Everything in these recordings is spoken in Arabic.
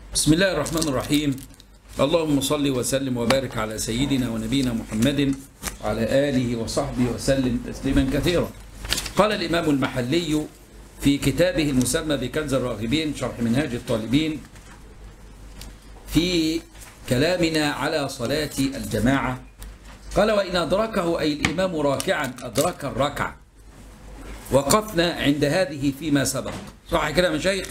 بسم الله الرحمن الرحيم. اللهم صل وسلم وبارك على سيدنا ونبينا محمد وعلى آله وصحبه وسلم تسليما كثيرا. قال الإمام المحلي في كتابه المسمى بكنز الراغبين شرح منهاج الطالبين في كلامنا على صلاة الجماعة، قال: وإن أدركه أي الإمام راكعا أدرك الركعة. وقفنا عند هذه فيما سبق، صح كده يا مشايخ؟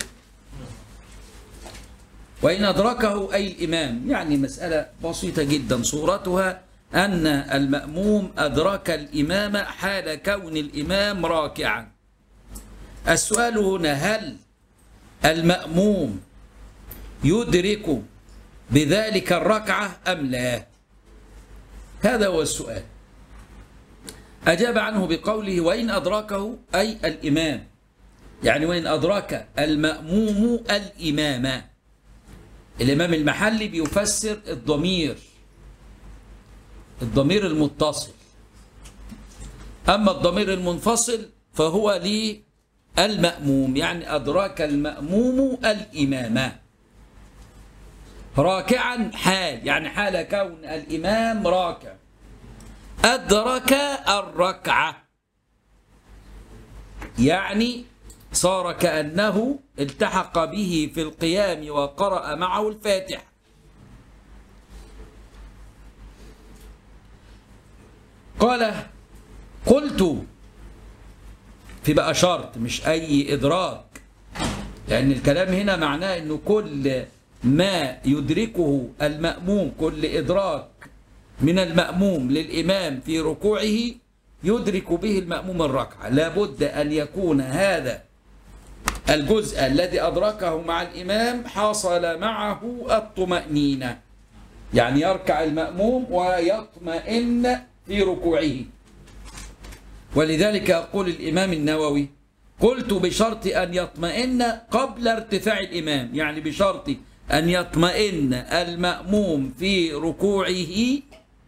وإن أدركه أي الإمام، يعني مسألة بسيطة جدا، صورتها أن المأموم أدرك الإمام حال كون الإمام راكعا. السؤال هنا: هل المأموم يدرك بذلك الركعة أم لا؟ هذا هو السؤال. أجاب عنه بقوله: وإن أدركه أي الإمام، يعني وإن أدرك المأموم الإمام. الإمام المحلي بيفسر الضمير المتصل، أما الضمير المنفصل فهو للمأموم، يعني أدرك المأموم الإمام راكعا حال، يعني حال كون الإمام راكع، أدرك الركعة، يعني صار كأنه التحق به في القيام وقرأ معه الفاتحة. قال: قلت، في بقى شرط مش أي إدراك، لأن الكلام هنا معناه أنه كل ما يدركه المأموم، كل إدراك من المأموم للإمام في ركوعه يدرك به المأموم الركعة، لابد أن يكون هذا الجزء الذي أدركه مع الإمام حصل معه الطمأنينة، يعني يركع المأموم ويطمئن في ركوعه. ولذلك يقول الإمام النووي: قلت بشرط أن يطمئن قبل ارتفاع الإمام، يعني بشرط أن يطمئن المأموم في ركوعه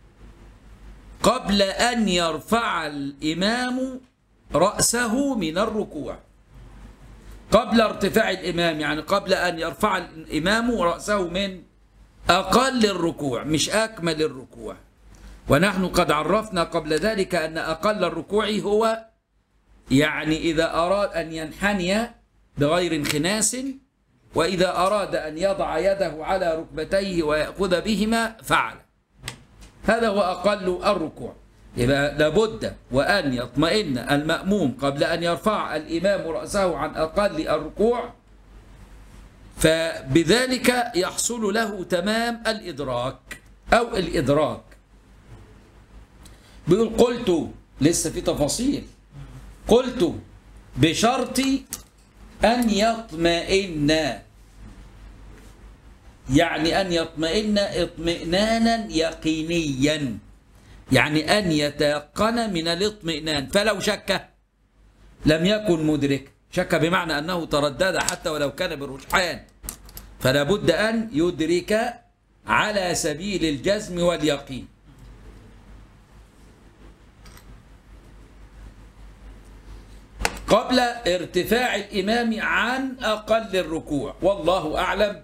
قبل أن يرفع الإمام رأسه من الركوع. قبل ارتفاع الإمام، يعني قبل أن يرفع الإمام رأسه من أقل الركوع مش أكمل الركوع. ونحن قد عرفنا قبل ذلك أن أقل الركوع هو يعني إذا أراد أن ينحني بغير انخناس، وإذا أراد أن يضع يده على ركبتيه ويأخذ بهما فعل، هذا هو أقل الركوع. يبقى لابد وأن يطمئن المأموم قبل أن يرفع الإمام رأسه عن أقل الركوع، فبذلك يحصل له تمام الإدراك أو الإدراك. بيقول: قلت، لسه في تفاصيل، قلت بشرط أن يطمئن، يعني أن يطمئن اطمئنانا يقينيا، يعني أن يتيقن من الاطمئنان، فلو شك لم يكن مدرك. شك بمعنى أنه تردد حتى ولو كان بالرجحان، فلا بد أن يدرك على سبيل الجزم واليقين. قبل ارتفاع الإمام عن أقل الركوع، والله أعلم.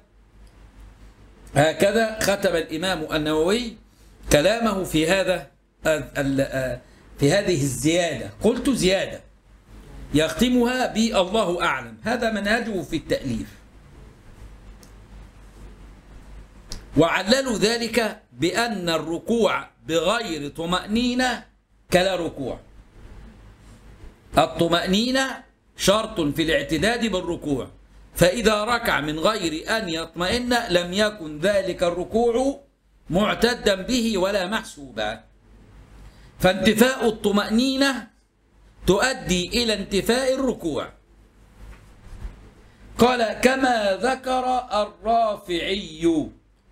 هكذا ختم الإمام النووي كلامه في هذه الزيادة. قلت زيادة يختمها بالله أعلم، هذا منهجه في التأليف. وعللوا ذلك بأن الركوع بغير طمأنينة كلا ركوع. الطمأنينة شرط في الاعتداد بالركوع، فإذا ركع من غير أن يطمئن لم يكن ذلك الركوع معتدا به ولا محسوبا. فانتفاء الطمأنينة تؤدي إلى انتفاء الركوع. قال: كما ذكر الرافعي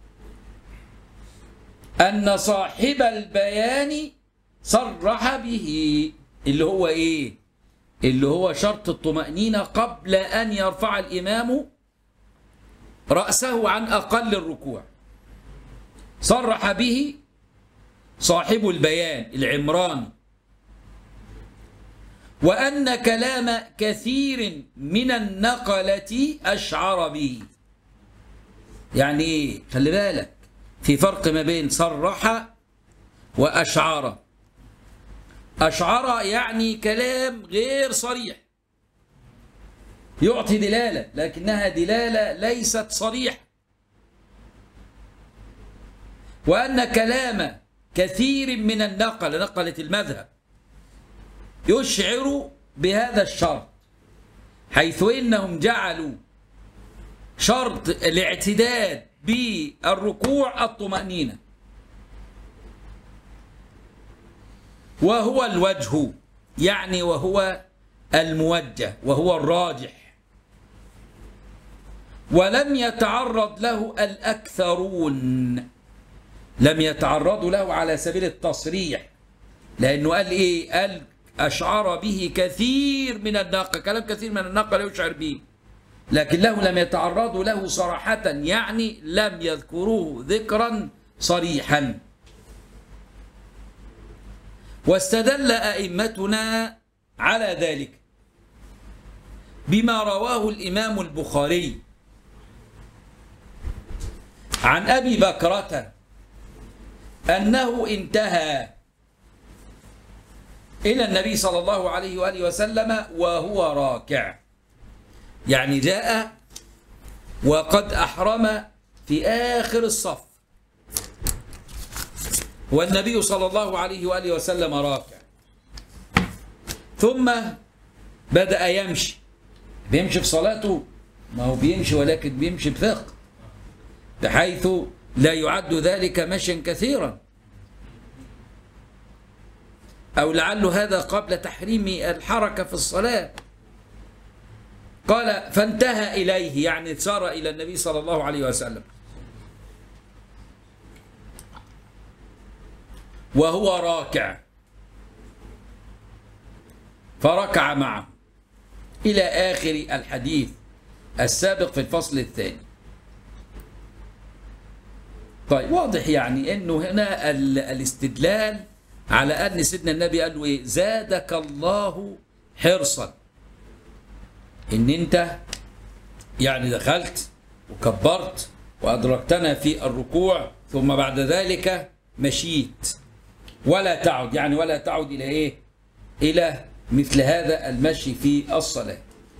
أن صاحب البيان صرح به، اللي هو إيه؟ اللي هو شرط الطمأنينة قبل أن يرفع الإمام رأسه عن أقل الركوع. صرح به صاحب البيان العمراني، وأن كلام كثير من النقلة أشعر به. يعني ايه؟ خلي بالك في فرق ما بين صرح وأشعر. أشعر يعني كلام غير صريح، يعطي دلالة لكنها دلالة ليست صريحة. وأن كلام كثير من نقلة المذهب يشعر بهذا الشرط، حيث إنهم جعلوا شرط الاعتداد بالركوع الطمأنينة، وهو الوجه، يعني وهو الموجه وهو الراجح، ولم يتعرض له الأكثرون، لم يتعرضوا له على سبيل التصريح، لأنه قال إيه؟ قال أشعر به كثير من الناقة، كلام كثير من الناقة لا يشعر به، لكنه لم يتعرضوا له صراحة، يعني لم يذكروه ذكرا صريحا. واستدل أئمتنا على ذلك بما رواه الإمام البخاري عن أبي بكرة أنه انتهى إلى النبي صلى الله عليه وآله وسلم وهو راكع، يعني جاء وقد أحرم في آخر الصف والنبي صلى الله عليه وآله وسلم راكع، ثم بدأ يمشي. بيمشي في صلاته، ما هو بيمشي ولكن بيمشي بثقة، بحيث لا يعد ذلك مشيا كثيرا، أو لعل هذا قبل تحريم الحركة في الصلاة. قال فانتهى إليه، يعني سار إلى النبي صلى الله عليه وسلم وهو راكع، فركع معه إلى آخر الحديث السابق في الفصل الثاني. طيب واضح يعني أنه هنا الاستدلال على أن سيدنا النبي قال له إيه؟ زادك الله حرصا، إن أنت يعني دخلت وكبرت وأدركتنا في الركوع، ثم بعد ذلك مشيت، ولا تعد، يعني ولا تعد إلى إيه؟ إلى مثل هذا المشي في الصلاة.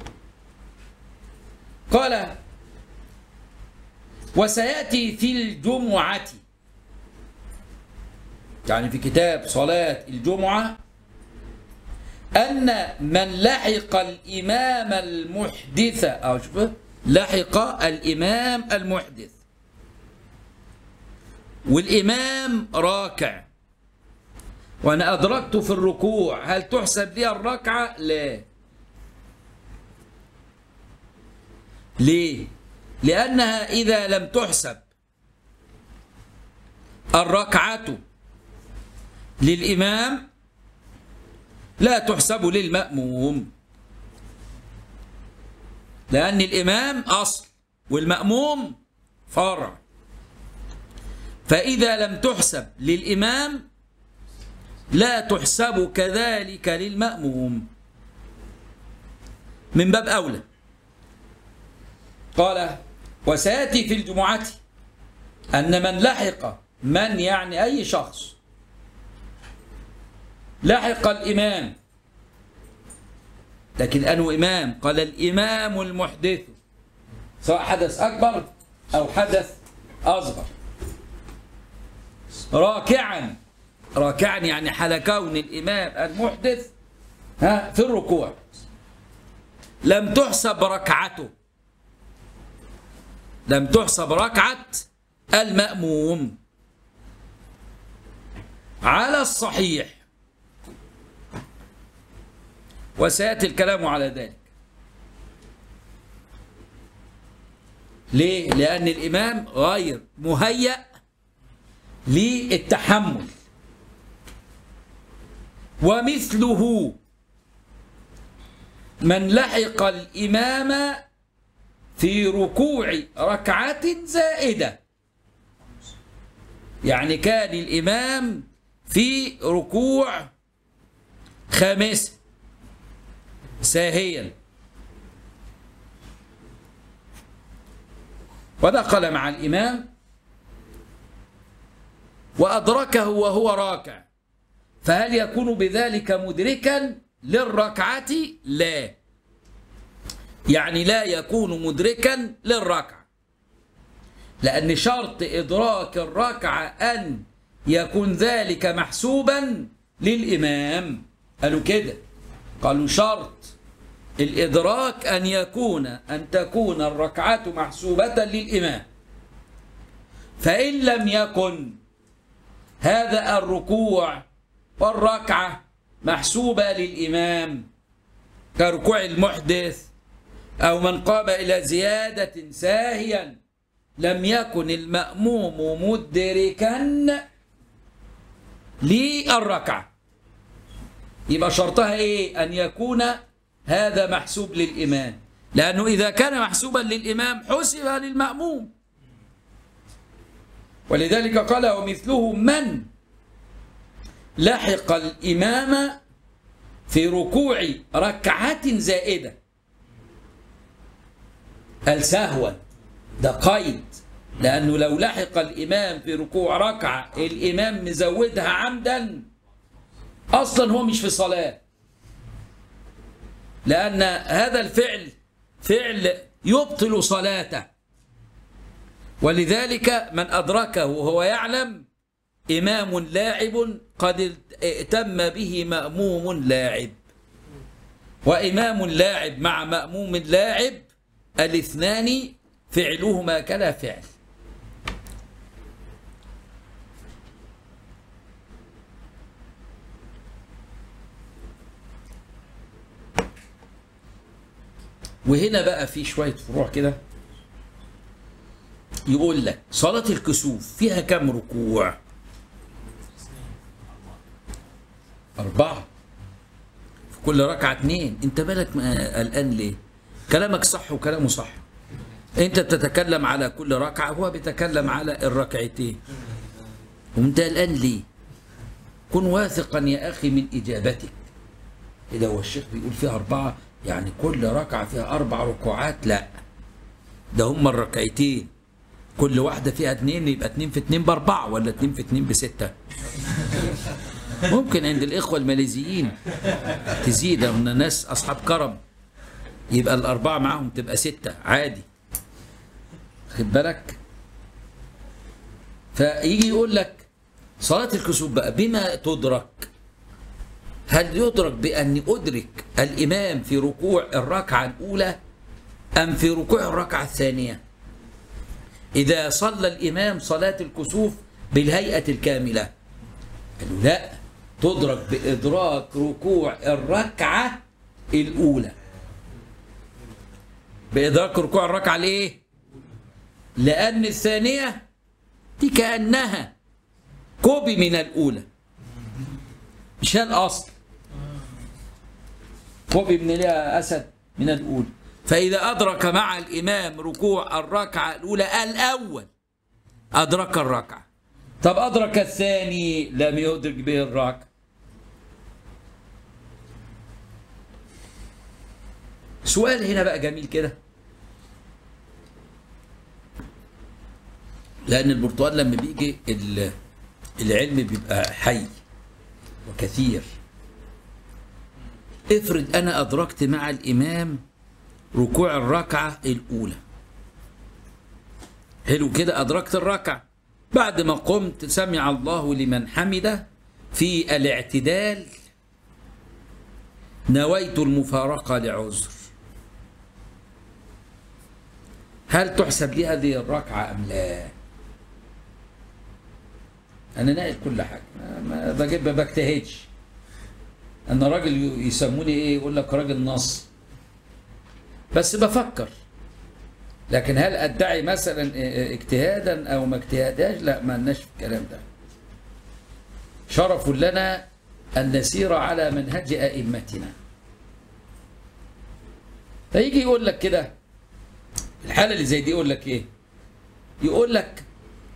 قال وسيأتي في الجمعة، يعني في كتاب صلاة الجمعة، أن من لحق الإمام المحدث، أو شوف لحق الإمام المحدث والإمام راكع وأنا أدركت في الركوع، هل تحسب لي الركعة؟ لا. ليه؟ لأنها إذا لم تحسب الركعة للإمام لا تحسب للمأموم، لأن الإمام أصل والمأموم فرع، فإذا لم تحسب للإمام لا تحسب كذلك للمأموم من باب أولى. قال وسيأتي في الجمعة أن من لحق، من يعني أي شخص لحق الإمام، لكن أنه إمام؟ قال الإمام المحدث، سواء حدث أكبر أو حدث أصغر، راكعا، راكعا يعني حال كون الإمام المحدث في الركوع لم تحسب ركعته، لم تحسب ركعة المأموم على الصحيح، وسيأتي الكلام على ذلك. ليه؟ لأن الإمام غير مهيأ للتحمل، ومثله من لحق الإمام في ركوع ركعة زائدة، يعني كان الإمام في ركوع خامس ساهيا ودخل مع الإمام وأدركه وهو راكع، فهل يكون بذلك مدركا للركعة؟ لا، يعني لا يكون مدركا للركعة، لأن شرط إدراك الركعة أن يكون ذلك محسوبا للإمام. قالوا كده، قالوا شرط الإدراك أن تكون الركعة محسوبة للإمام، فإن لم يكن هذا الركوع والركعة محسوبة للإمام كركوع المحدث أو من قام إلى زيادة ساهيا، لم يكن المأموم مدركا للركعة. يبقى شرطها إيه؟ أن يكون هذا محسوب للإمام، لأنه إذا كان محسوبا للإمام حسب للمأموم. ولذلك قال ومثله من لحق الإمام في ركوع ركعة زائدة، السهوا ده قيد، لأنه لو لحق الإمام في ركوع ركعة الإمام مزودها عمدا أصلا هو مش في صلاة، لأن هذا الفعل فعل يبطل صلاته. ولذلك من أدركه وهو يعلم إمام لاعب قد ائتم به مأموم لاعب، وإمام لاعب مع مأموم لاعب الاثنان فعلهما كلا فعل. وهنا بقى في شوية فروع كده، يقول لك صلاة الكسوف فيها كم ركوع؟ 4، في كل ركعة 2. انت بالك قلقان ليه؟ كلامك صح وكلامه صح، انت بتتكلم على كل ركعة، هو بيتكلم على الركعتين، وانت قلقان ليه؟ كن واثقا يا أخي من إجابتك. إذا هو الشيخ بيقول فيها 4 يعني كل ركعة فيها 4 ركوعات، لا، ده هم الركعتين كل واحدة فيها 2، يبقى 2 في 2 ب4 ولا 2 في 2 ب6. ممكن عند الإخوة الماليزيين تزيد، من ناس أصحاب كرم يبقى ال4 معاهم تبقى 6 عادي، خد بالك. فيجي يقول لك صلاة الكسوف بقى بما تدرك، هل يدرك بأن أدرك الإمام في ركوع الركعة الأولى أم في ركوع الركعة الثانية؟ إذا صلى الإمام صلاة الكسوف بالهيئة الكاملة، قالوا لا، تدرك بإدراك ركوع الركعة الأولى. بإدراك ركوع الركعة ليه؟ لأن الثانية دي كأنها كوبي من الأولى، مش الأصل، كوبي من أسد من الأولى. فإذا أدرك مع الإمام ركوع الركعة الأولى الأول أدرك الركعة. طب أدرك الثاني لم يدرك به الركعة. سؤال هنا بقى جميل كده، لأن البرتقال لما بيجي العلم بيبقى حي وكثير. افرض أنا أدركت مع الإمام ركوع الركعة الأولى، حلو كده، أدركت الركعة، بعد ما قمت سمع الله لمن حمده في الاعتدال نويت المفارقة لعذر، هل تحسب لي هذه الركعة أم لا؟ أنا ناقل كل حاجة، ما بجتهدش. أنا راجل يسموني إيه؟ يقول لك راجل نص، بس بفكر. لكن هل أدعي مثلا اجتهادا أو ما اجتهاداش؟ لا، ما لناش في الكلام ده. شرف لنا أن نسير على منهج أئمتنا. فيجي يقول لك كده الحالة اللي زي دي، يقول لك إيه؟ يقول لك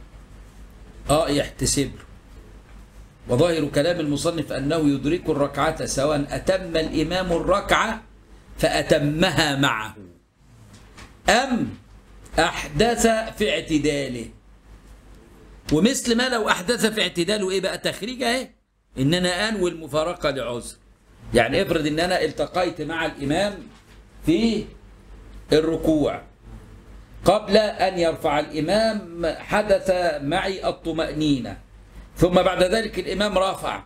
يحتسب له. وظاهر كلام المصنف أنه يدرك الركعة سواء أتم الإمام الركعة فأتمها معه، أم أحدث في اعتداله. ومثل ما لو أحدث في اعتداله إيه بقى؟ تخريج أهي، إن أنا أنوي المفارقة لعذر. يعني افرض إن أنا التقيت مع الإمام في الركوع، قبل أن يرفع الإمام حدث معي الطمأنينة، ثم بعد ذلك الإمام رفع،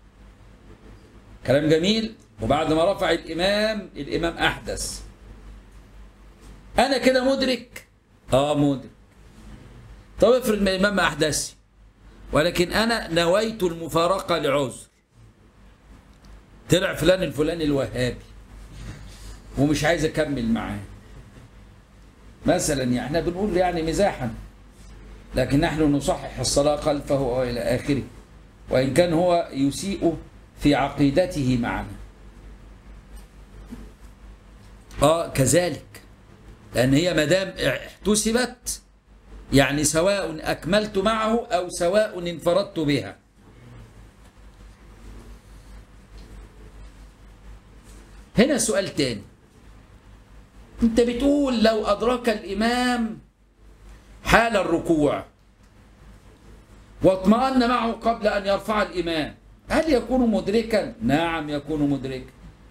كلام جميل، وبعد ما رفع الإمام أحدث. أنا كده مدرك؟ مدرك. طب افرض ما الإمام ما أحدثش، ولكن أنا نويت المفارقة لعذر، طلع فلان الفلاني الوهابي ومش عايز أكمل معاه مثلا، يعني احنا بنقول يعني مزاحا، لكن نحن نصحح الصلاة خلفه وإلى آخره، وإن كان هو يسيء في عقيدته معنا. كذلك، لأن هي مدام احتسبت يعني سواء أكملت معه أو سواء انفردت بها. هنا سؤال تاني، أنت بتقول لو أدرك الإمام حال الركوع واطمأن معه قبل أن يرفع الإمام، هل يكون مدركا؟ نعم يكون مدركا،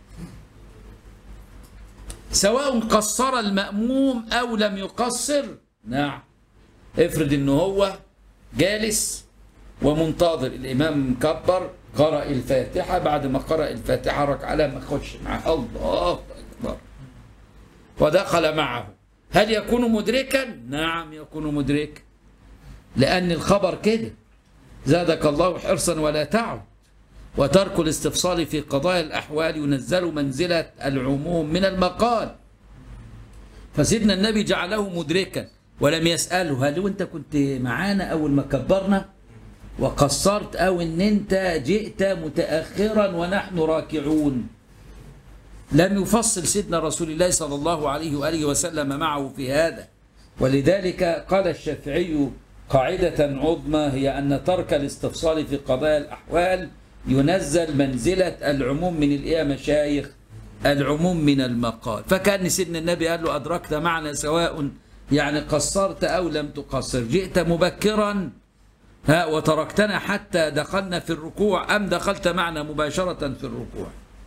سواء قصر المأموم أو لم يقصر. نعم، افرض إنه هو جالس ومنتظر الإمام كبر، قرأ الفاتحة، بعد ما قرأ الفاتحة ركع لما خش معه الله أكبر ودخل معه، هل يكون مدركا؟ نعم يكون مدركا، لأن الخبر كده، زادك الله حرصا ولا تعد، وترك الاستفصال في قضايا الأحوال ينزل منزلة العموم من المقال. فسيدنا النبي جعله مدركا ولم يسأله هل أنت كنت معانا أول ما كبرنا وقصرت، أو أن أنت جئت متأخرا ونحن راكعون. لم يفصل سيدنا رسول الله صلى الله عليه وآله وسلم معه في هذا. ولذلك قال الشافعي قاعدة عظمى، هي أن ترك الاستفصال في قضايا الأحوال ينزل منزلة العموم من الإيه مشايخ؟ العموم من المقال. فكأن سيدنا النبي قال له أدركت معنا سواء يعني قصرت أو لم تقصر، جئت مبكرا وتركتنا حتى دخلنا في الركوع أم دخلت معنا مباشرة في الركوع.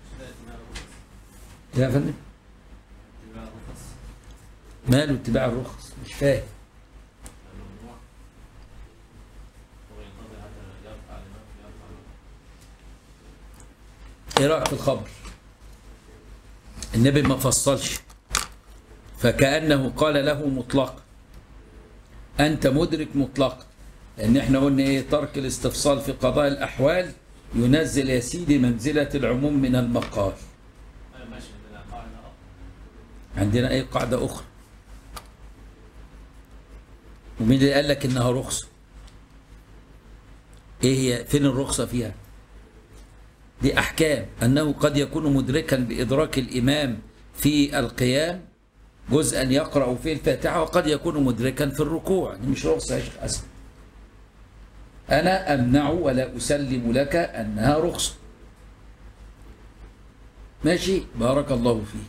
يا فندم ماله اتباع الرخص؟ مش فاهم. ايه رايك في الخبر؟ النبي ما فصلش، فكأنه قال له مطلقا انت مدرك مطلقا، لان احنا قلنا ايه؟ ترك الاستفصال في قضاء الاحوال ينزل يا سيدي منزله العموم من المقال. عندنا ايه قاعده اخرى؟ ومين اللي قال لك انها رخصه؟ ايه هي؟ فين الرخصه فيها؟ دي أحكام، أنه قد يكون مدركا بإدراك الإمام في القيام جزءا يقرأ فيه الفاتحة، وقد يكون مدركا في الركوع. دي مش رخصة يا شيخ أسد، أنا أمنع ولا أسلم لك أنها رخصة. ماشي؟ بارك الله فيك.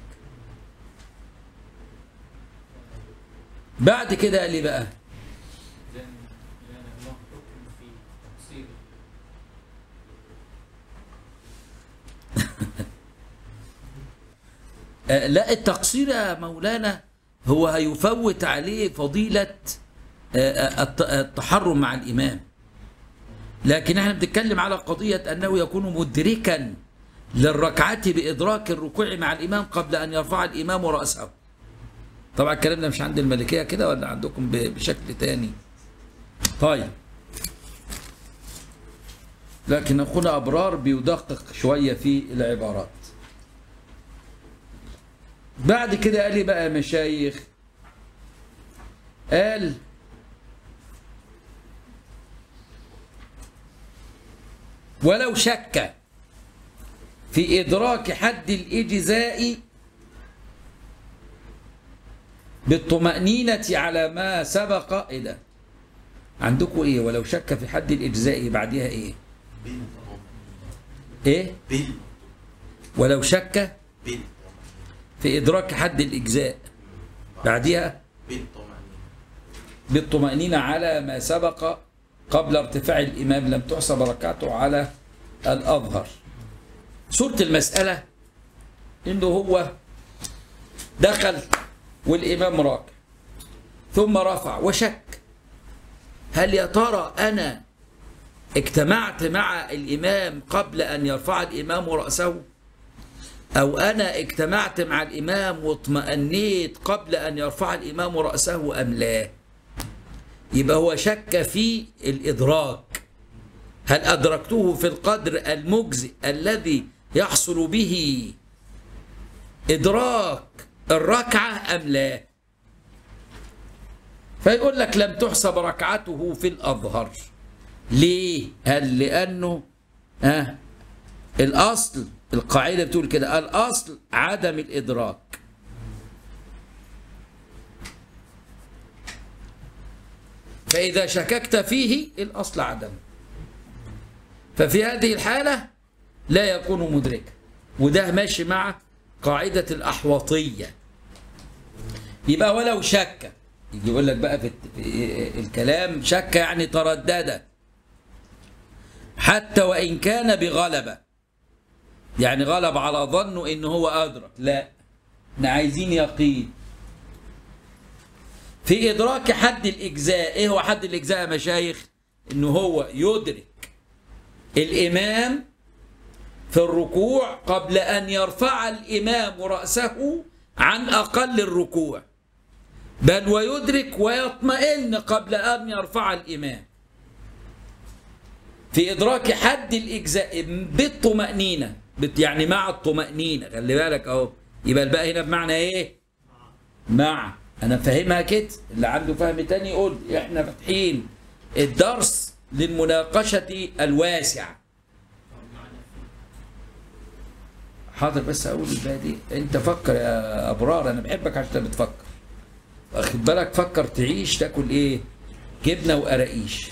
بعد كده قال لي بقى لا، التقصير يا مولانا هو هيفوت عليه فضيلة التحرم مع الإمام، لكن احنا بنتكلم على قضية أنه يكون مدركا للركعة بإدراك الركوع مع الإمام قبل أن يرفع الإمام رأسه. طبعا الكلام ده مش عند المالكية كده ولا عندكم بشكل تاني؟ طيب، لكن أخونا أبرار بيدقق شوية في العبارات. بعد كده قال لي بقى يا مشايخ، قال ولو شك في إدراك حد الإجزاء بالطمأنينة على ما سبق. إيه ده؟ عندكم إيه؟ ولو شك في حد الإجزاء بعدها إيه؟ إيه؟ ولو شك في إدراك حد الإجزاء بعدها بالطمأنينة على ما سبق قبل ارتفاع الإمام لم تحسب ركعته على الأظهر. صورة المسألة إنه هو دخل والإمام راكع ثم رفع وشك، هل يا ترى أنا اجتمعت مع الإمام قبل أن يرفع الإمام رأسه، أو أنا اجتمعت مع الإمام واطمأنيت قبل أن يرفع الإمام رأسه أم لا؟ يبقى هو شك في الإدراك، هل أدركته في القدر المجزئ الذي يحصل به إدراك الركعة أم لا؟ فيقول لك لم تحسب ركعته في الأظهر. ليه؟ هل لأنه الأصل، القاعدة بتقول كده، الأصل عدم الإدراك. فإذا شككت فيه الأصل عدم، ففي هذه الحالة لا يكون مدركا، وده ماشي مع قاعدة الأحوطية. يبقى ولو شك، يجي يقول لك بقى في الكلام شك يعني تردد، حتى وإن كان بغلبة، يعني غلب على ظنه إن هو أدرك، لا احنا عايزين يقين في إدراك حد الإجزاء. إيه هو حد الإجزاء يا مشايخ؟ إنه هو يدرك الإمام في الركوع قبل أن يرفع الإمام رأسه عن أقل الركوع، بل ويدرك ويطمئن قبل أن يرفع الإمام، في إدراك حد الإجزاء بالطمأنينة، يعني مع الطمأنينة. خلي بالك أهو، يبقى الباء هنا بمعنى إيه؟ مع. أنا فاهمها كده، اللي عنده فهم تاني يقول. إحنا فاتحين الدرس للمناقشة الواسعة. حاضر، بس أقول الباقي دي. أنت فكر يا أبرار، أنا بحبك عشان بتفكر. واخد بالك؟ فكر تعيش تاكل إيه؟ جبنة وقراقيش.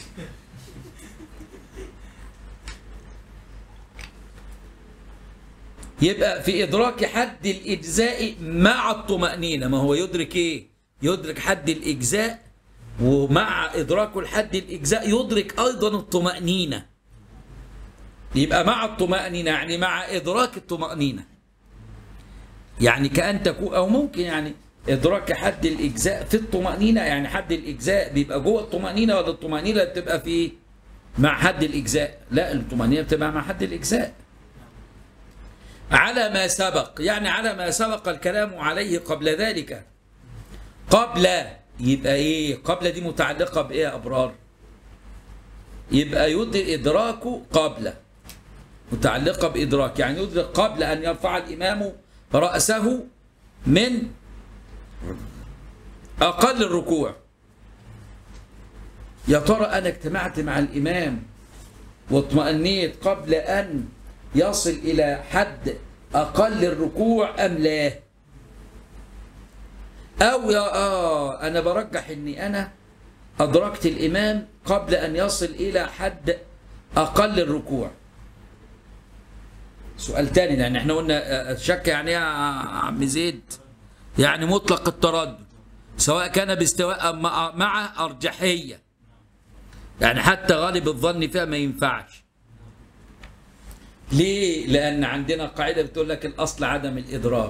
يبقى في إدراك حد الإجزاء مع الطمأنينة. ما هو يدرك إيه؟ يدرك حد الإجزاء، ومع إدراكه لحد الإجزاء يدرك أيضا الطمأنينة. يبقى مع الطمأنينة يعني مع إدراك الطمأنينة، يعني كأن تكون، أو ممكن يعني إدراك حد الإجزاء في الطمأنينة، يعني حد الإجزاء بيبقى جوه الطمأنينة، ولا الطمأنينة بتبقى في مع حد الإجزاء؟ لا، الطمأنينة بتبقى مع حد الإجزاء. على ما سبق، يعني على ما سبق الكلام عليه قبل ذلك. قبل يبقى ايه؟ قبل دي متعلقة بايه يا ابرار؟ يبقى يدرك ادراكه قبل، متعلقة بادراك، يعني يدرك قبل ان يرفع الامام رأسه من اقل الركوع. يا ترى انا اجتمعت مع الامام واطمأنيت قبل ان يصل إلى حد أقل الركوع أم لا؟ أو أنا برجح إني أنا أدركت الإمام قبل أن يصل إلى حد أقل الركوع. سؤال تاني، لأن إحنا قلنا الشك يعني إيه يا عم زيد؟ يعني مطلق التردد، سواء كان باستواء أم مع أرجحية، يعني حتى غالب الظن فيها ما ينفعش. ليه؟ لأن عندنا قاعدة بتقول لك الأصل عدم الإدراك.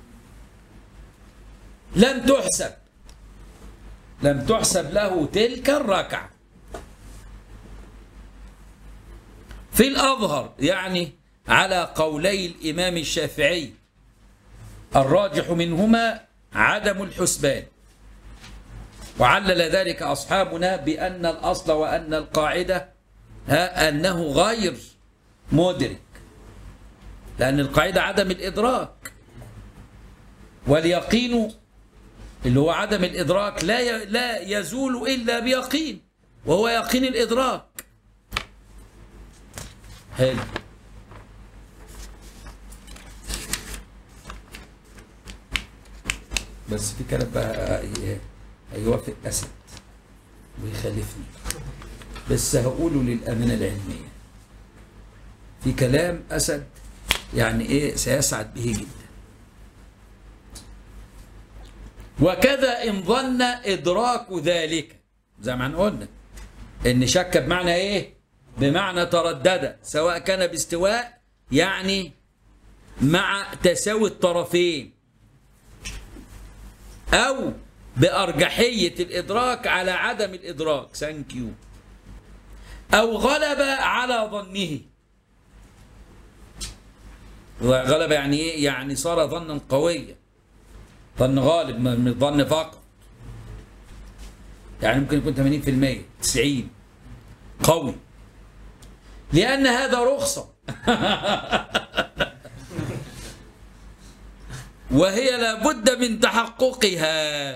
لم تحسب له تلك الركعة في الأظهر، يعني على قولي الإمام الشافعي الراجح منهما عدم الحسبان، وعلل ذلك أصحابنا بأن الأصل وأن القاعدة أنه غير مدرك، لأن القاعدة عدم الإدراك، واليقين اللي هو عدم الإدراك لا يزول إلا بيقين، وهو يقين الإدراك. حلو. بس في كلام بقى هيوافق أسد ويخالفني، بس هقوله للأمانة العلمية. في كلام أسد يعني إيه سيسعد به جدا. وكذا إن ظن إدراك ذلك، زي ما قلنا ان شك بمعنى ايه؟ بمعنى تردد، سواء كان باستواء يعني مع تساوي الطرفين، او بارجحيه الادراك على عدم الادراك، ثانك يو، او غلب على ظنه. غلب يعني ايه؟ يعني صار ظنا قويا، ظن غالب من الظن فقط، يعني ممكن يكون 80% 90 قوي، لأن هذا رخصة وهي لابد من تحققها.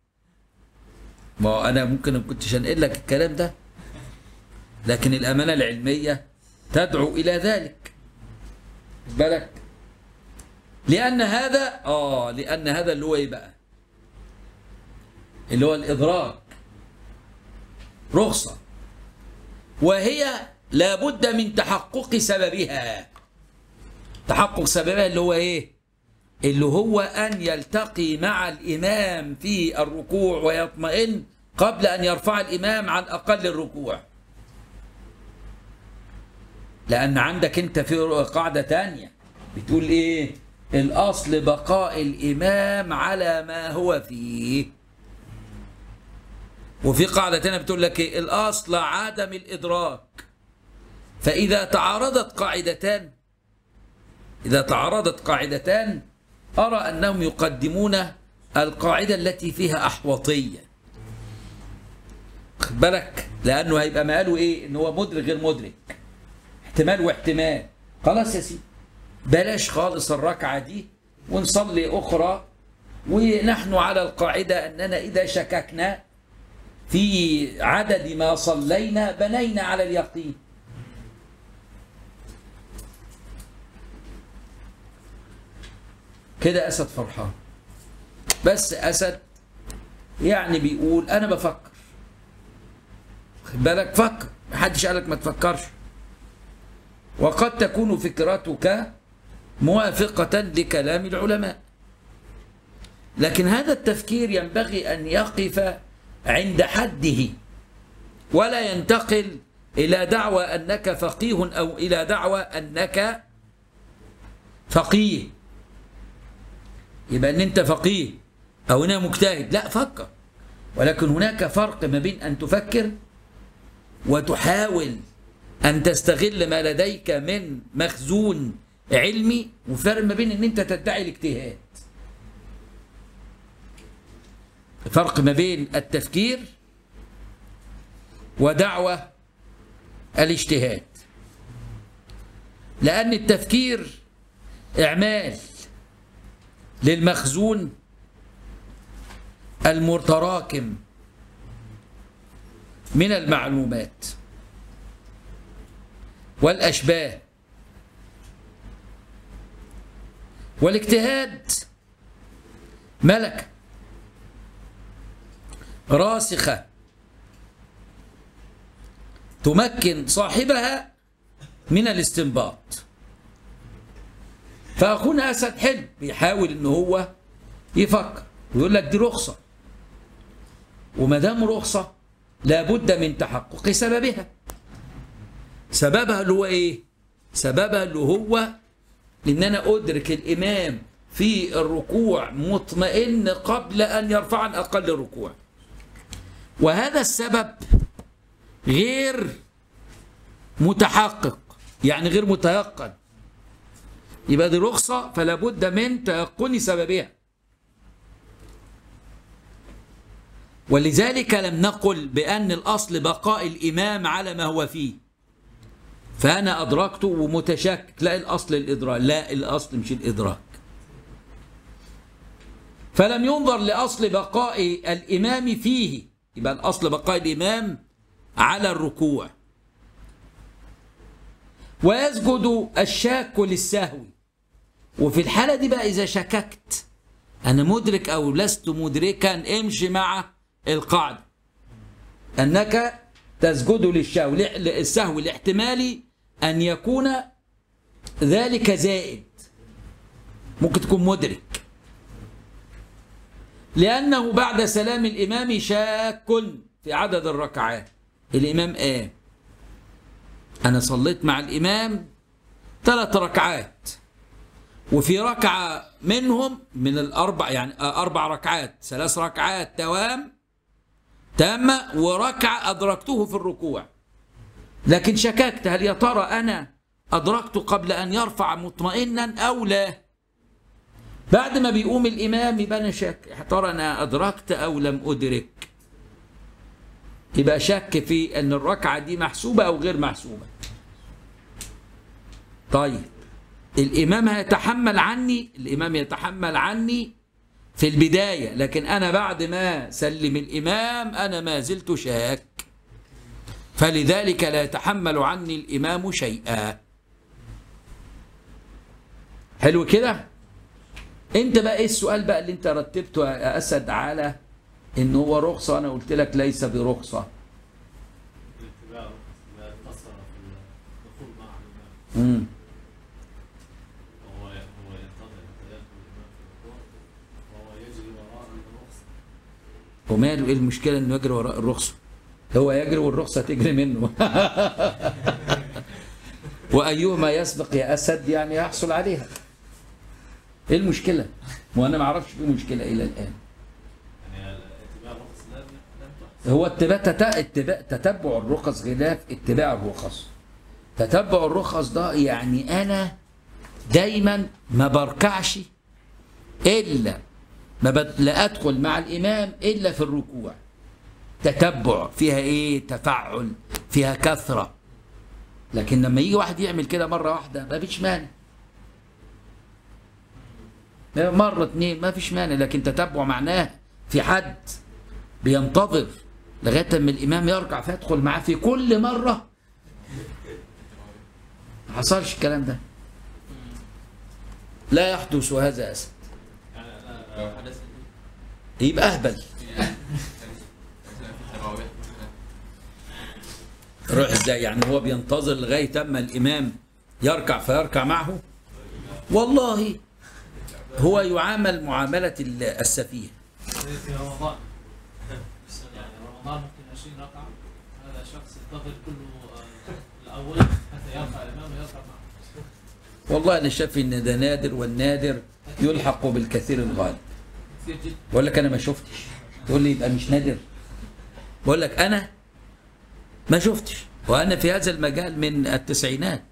ما أنا ممكن ما كنتش أنقل لك الكلام ده، لكن الأمانة العلمية تدعو إلى ذلك. بالك، لأن هذا اللي هو إيه بقى؟ اللي هو الإدراك، رخصة، وهي لابد من تحقق سببها. تحقق سببها اللي هو ايه؟ اللي هو ان يلتقي مع الامام في الركوع ويطمئن قبل ان يرفع الامام عن اقل الركوع. لان عندك انت في قاعدة تانية بتقول ايه؟ الاصل بقاء الامام على ما هو فيه. وفي قاعدة تانية بتقول لك ايه؟ الاصل عدم الادراك. فاذا تعارضت قاعدتان ارى انهم يقدمون القاعدة التي فيها احوطية. خد بالك، لانه هيبقى مقاله ايه؟ ان هو مدرك غير مدرك، احتمال واحتمال. خلاص يا سيدي، بلاش خالص الركعة دي ونصلي اخرى، ونحن على القاعدة اننا اذا شككنا في عدد ما صلينا بنينا على اليقين. كده أسد فرحان، بس أسد يعني بيقول أنا بفكر. خد بالك، فكر، محدش قالك ما تفكرش، وقد تكون فكرتك موافقة لكلام العلماء، لكن هذا التفكير ينبغي أن يقف عند حده، ولا ينتقل إلى دعوى أنك فقيه أو إلى دعوى أنك فقيه، يبقى أن أنت فقيه أو أنك مجتهد. لا، فكر، ولكن هناك فرق ما بين أن تفكر وتحاول أن تستغل ما لديك من مخزون علمي، وفرق ما بين أن أنت تدعي الاجتهاد. فرق ما بين التفكير ودعوة الاجتهاد، لأن التفكير إعمال للمخزون المتراكم من المعلومات والأشباه، والاجتهاد ملكة راسخة تمكن صاحبها من الاستنباط. فأخونا أسد حلو بيحاول إن هو يفكر ويقول لك دي رخصة، وما دام رخصة لابد من تحقق سببها. سببها اللي هو إيه؟ سببها اللي هو إن أنا أدرك الإمام في الركوع مطمئن قبل أن يرفع عن أقل الركوع، وهذا السبب غير متحقق، يعني غير متيقن، يبقى دي رخصة فلا بد من تيقن سببها. ولذلك لم نقل بأن الأصل بقاء الإمام على ما هو فيه، فأنا أدركته ومتشكك، لا الأصل الإدراك، لا الأصل مش الإدراك. فلم ينظر لأصل بقاء الإمام فيه، يبقى الأصل بقاء الإمام على الركوع. ويسجد الشاك للسهو، وفي الحالة دي بقى إذا شككت أنا مدرك أو لست مدركا، امشي مع القاعدة أنك تسجد للسهو الاحتمالي أن يكون ذلك زائد، ممكن تكون مدرك، لأنه بعد سلام الإمام شاك في عدد الركعات. الإمام قام، أنا صليت مع الإمام 3 ركعات، وفي ركعة منهم من الأربع، يعني 4 ركعات، 3 ركعات تامة، وركعة أدركته في الركوع، لكن شككت هل يا ترى أنا أدركته قبل أن يرفع مطمئنا أو لا. بعد ما بيقوم الإمام يبقى أنا شك، يا ترى أنا أدركت أو لم أدرك، يبقى شك في أن الركعة دي محسوبة أو غير محسوبة. طيب الإمام يتحمل عني في البداية، لكن أنا بعد ما سلم الإمام أنا ما زلت شاك، فلذلك لا يتحمل عني الإمام شيئا. حلو كده؟ أنت بقى إيه السؤال بقى اللي أنت رتبته يا أسد على إن هو رخصة، أنا قلت لك ليس برخصة. وماله ايه المشكلة انه يجري وراء الرخصة؟ هو يجري والرخصة تجري منه. وأيهما يسبق يا أسد يعني يحصل عليها. ايه المشكلة؟ وانا ما اعرفش في مشكلة الى الآن. هو تتبع الرخص خلاف اتباع الرخص. تتبع الرخص ده يعني انا دايما ما بركعش الا لا أدخل مع الإمام إلا في الركوع. تتبع فيها إيه؟ تفعل، فيها كثرة. لكن لما يجي واحد يعمل كده مرة واحدة ما فيش مانع، مرة 2 ما فيش مانع، لكن تتبع معناه في حد بينتظر لغاية ما الإمام يركع فيدخل معاه في كل مرة. ما حصلش الكلام ده، لا يحدث هذا أسد. يبقى أهبل. روح ازاي يعني؟ هو بينتظر لغاية اما الإمام يركع فيركع معه؟ والله هو يعامل معاملة السفيه. في رمضان يعني رمضان ممكن 20 ركعة، هذا شخص ينتظر كله الأول حتى يرفع الإمام ويرفع معه. والله أنا شايف إن ده نادر، والنادر يلحق بالكثير الغالب. بقول لك أنا ما شفتش، تقول لي يبقى مش نادر. بقول لك أنا ما شفتش، وأنا في هذا المجال من التسعينات،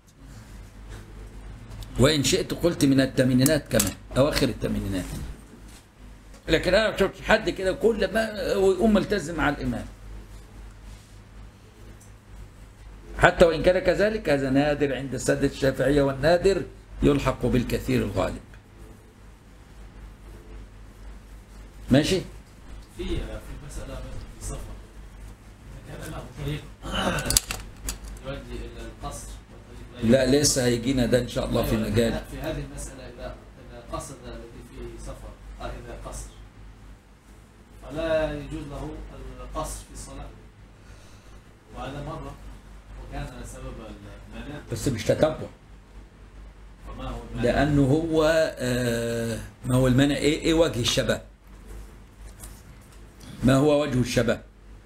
وإن شئت قلت من الثمانينات كمان، أواخر الثمانينات. لكن أنا ما شفتش حد كده كل ما يقوم ملتزم مع الإمام، حتى وإن كان كذلك هذا نادر عند السادة الشافعية، والنادر يلحق بالكثير الغالب. ماشي؟ في مسألة في السفر، كان له طريق يؤدي إلى القصر، لا لسه هيجينا ده إن شاء الله في مجال. في هذه المسألة إذا قصد الذي فيه سفر إذا قصر، فلا يجوز له القصر في الصلاة، وهذا مرة وكان سبب المنع. بس مش تتبع، فما هو المنع؟ لأنه هو ما هو المنع؟ إيه وجه الشبه؟ ما هو وجه الشبه؟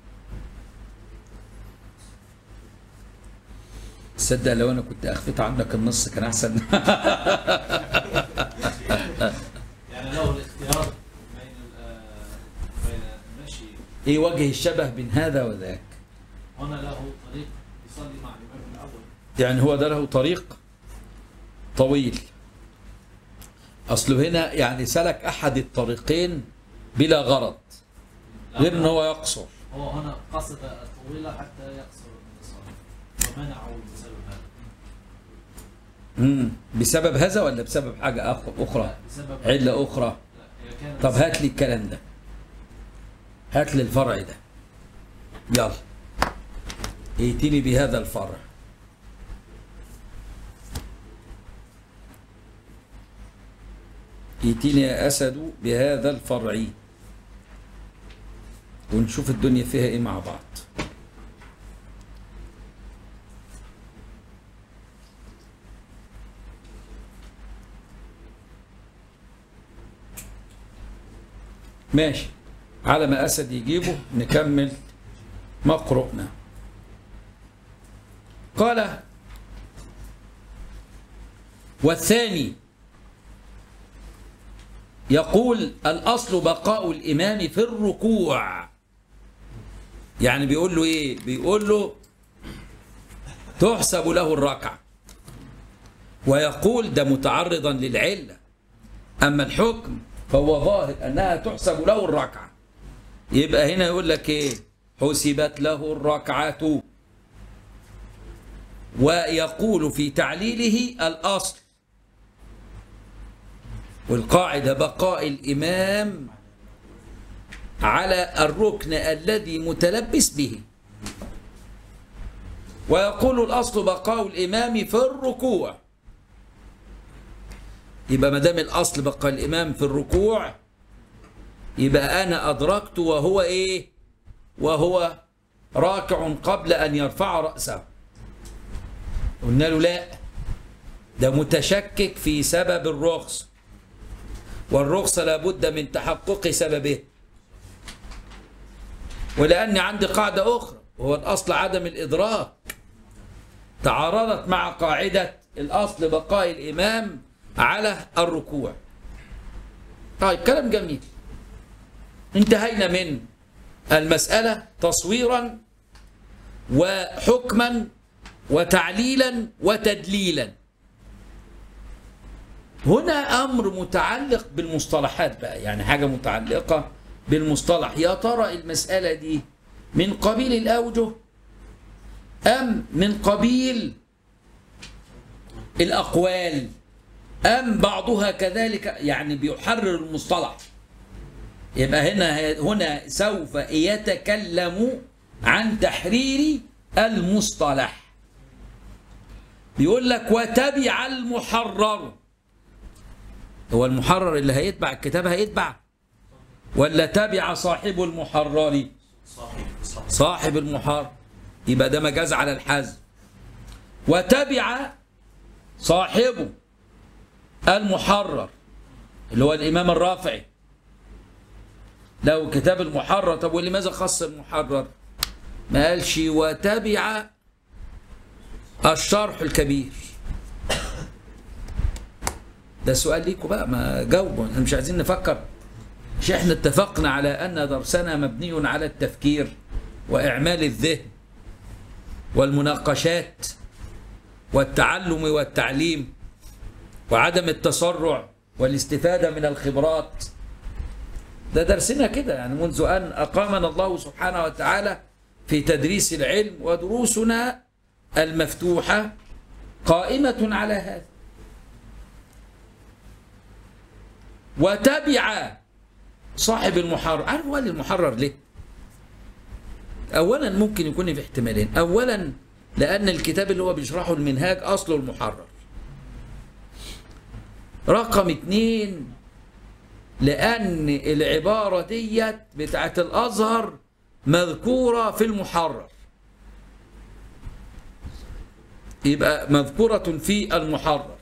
تصدق لو أنا كنت أخفيت عنك النص كان أحسن. يعني له الاختيار بين المشي. إيه وجه الشبه بين هذا وذاك؟ هنا له طريق يصلي مع الإمام الأول، يعني هو ده له طريق طويل، أصله هنا يعني سلك أحد الطريقين بلا غرض، غير ان هو يقصر. هو هنا قصد الطويلة حتى يقصر من الصلاة، ومنعه بسبب هذا. بسبب هذا ولا بسبب حاجة أخرى؟ بسبب علة أخرى. طب هات لي الكلام ده، هات لي الفرع ده، يلا ائتني بهذا الفرع. ائتني يا أسد بهذا الفرع، ونشوف الدنيا فيها ايه مع بعض. ماشي، على ما أسد يجيبه نكمل مقروءنا. قال والثاني يقول الأصل بقاء الإمام في الركوع. يعني بيقول له إيه؟ بيقول له تحسب له الركعة، ويقول ده متعرضا للعلة، أما الحكم فهو ظاهر أنها تحسب له الركعة. يبقى هنا يقول لك إيه؟ حسبت له الركعة. ويقول في تعليله الأصل والقاعدة بقاء الإمام على الركن الذي متلبس به، ويقول الأصل بقاء الإمام في الركوع. يبقى ما دام الأصل بقاء الإمام في الركوع، يبقى أنا أدركت وهو إيه؟ وهو راكع قبل أن يرفع رأسه. قلنا له لا، ده متشكك في سبب الرخص، والرخصة لابد من تحقق سببه. ولأن عندي قاعدة أخرى وهو الأصل عدم الإدراك، تعارضت مع قاعدة الأصل بقاء الإمام على الركوع. طيب كلام جميل. انتهينا من المسألة تصويرا وحكما وتعليلا وتدليلا. هنا أمر متعلق بالمصطلحات بقى، يعني حاجة متعلقة بالمصطلح. يا ترى المسألة دي من قبيل الأوجه أم من قبيل الأقوال أم بعضها كذلك؟ يعني بيحرر المصطلح. يبقى هنا سوف يتكلم عن تحرير المصطلح. بيقول لك وتبع المحرر. هو المحرر اللي هيتبع الكتاب هيتبع، ولا تبع صاحب المحرر؟ صاحب المحرر. يبقى ده مجاز على الحذف. وتبع صاحبه المحرر اللي هو الإمام الرافعي له كتاب المحرر. طب ولماذا خص المحرر؟ ما قالش وتبع الشرح الكبير؟ ده سؤال ليكم بقى، ما جاوبوا. احنا مش عايزين نفكر. مش احنا اتفقنا على أن درسنا مبني على التفكير وإعمال الذهن والمناقشات والتعلم والتعليم وعدم التسرع والاستفادة من الخبرات. ده درسنا كده يعني منذ أن أقامنا الله سبحانه وتعالى في تدريس العلم، ودروسنا المفتوحة قائمة على هذا. وتبع صاحب المحرر. عارف هو المحرر ليه؟ أولا ممكن يكون في احتمالين. أولا لأن الكتاب اللي هو بيشرحه المنهاج أصله المحرر. رقم 2 لأن العبارة ديت بتاعت الأزهر مذكورة في المحرر، يبقى مذكورة في المحرر،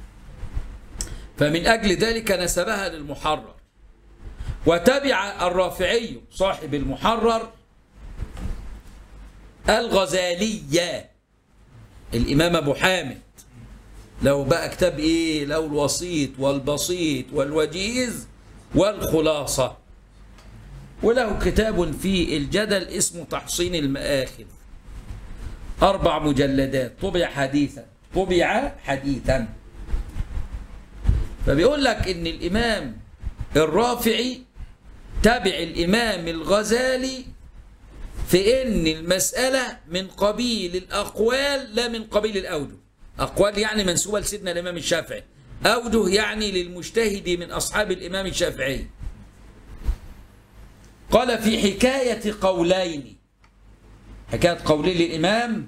فمن أجل ذلك نسبها للمحرر. وتبع الرافعي صاحب المحرر الغزالية، الإمام أبو حامد له بقى كتاب إيه؟ له الوسيط والبسيط والوجيز والخلاصة، وله كتاب في الجدل اسمه تحصين المآخذ، 4 مجلدات، طبع حديثا. فبيقول لك إن الإمام الرافعي تابع الإمام الغزالي في إن المسألة من قبيل الأقوال لا من قبيل الأوجه. أقوال يعني منسوبة لسيدنا الإمام الشافعي، أوجه يعني للمجتهد من أصحاب الإمام الشافعي. قال في حكاية قولين، حكاية قولين للإمام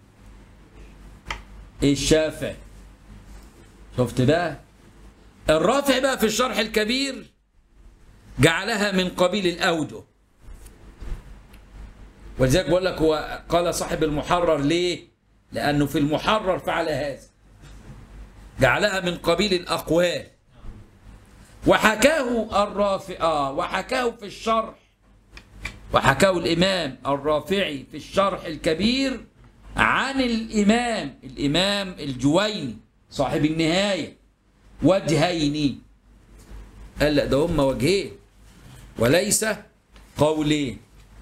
الشافعي. شفت بقى؟ الرافع بقى في الشرح الكبير جعلها من قبيل الأوجه، ولذلك بقول لك هو قال صاحب المحرر ليه؟ لأنه في المحرر فعل هذا، جعلها من قبيل الأقوال. وحكاه الرافع وحكاه في الشرح وحكاه الإمام الرافعي في الشرح الكبير عن الإمام الجويني صاحب النهاية وجهين. قال لا ده هم وجهين وليس قولين،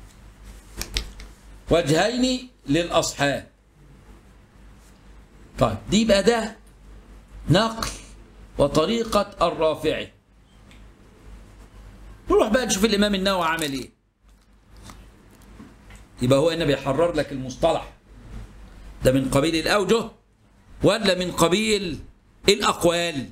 وجهين للأصحاب. طيب دي بقى ده نقل وطريقة الرافعي. نروح بقى نشوف الإمام النووي عمل إيه. يبقى هو هنا بيحرر لك المصطلح ده من قبيل الأوجه ولا من قبيل الأقوال؟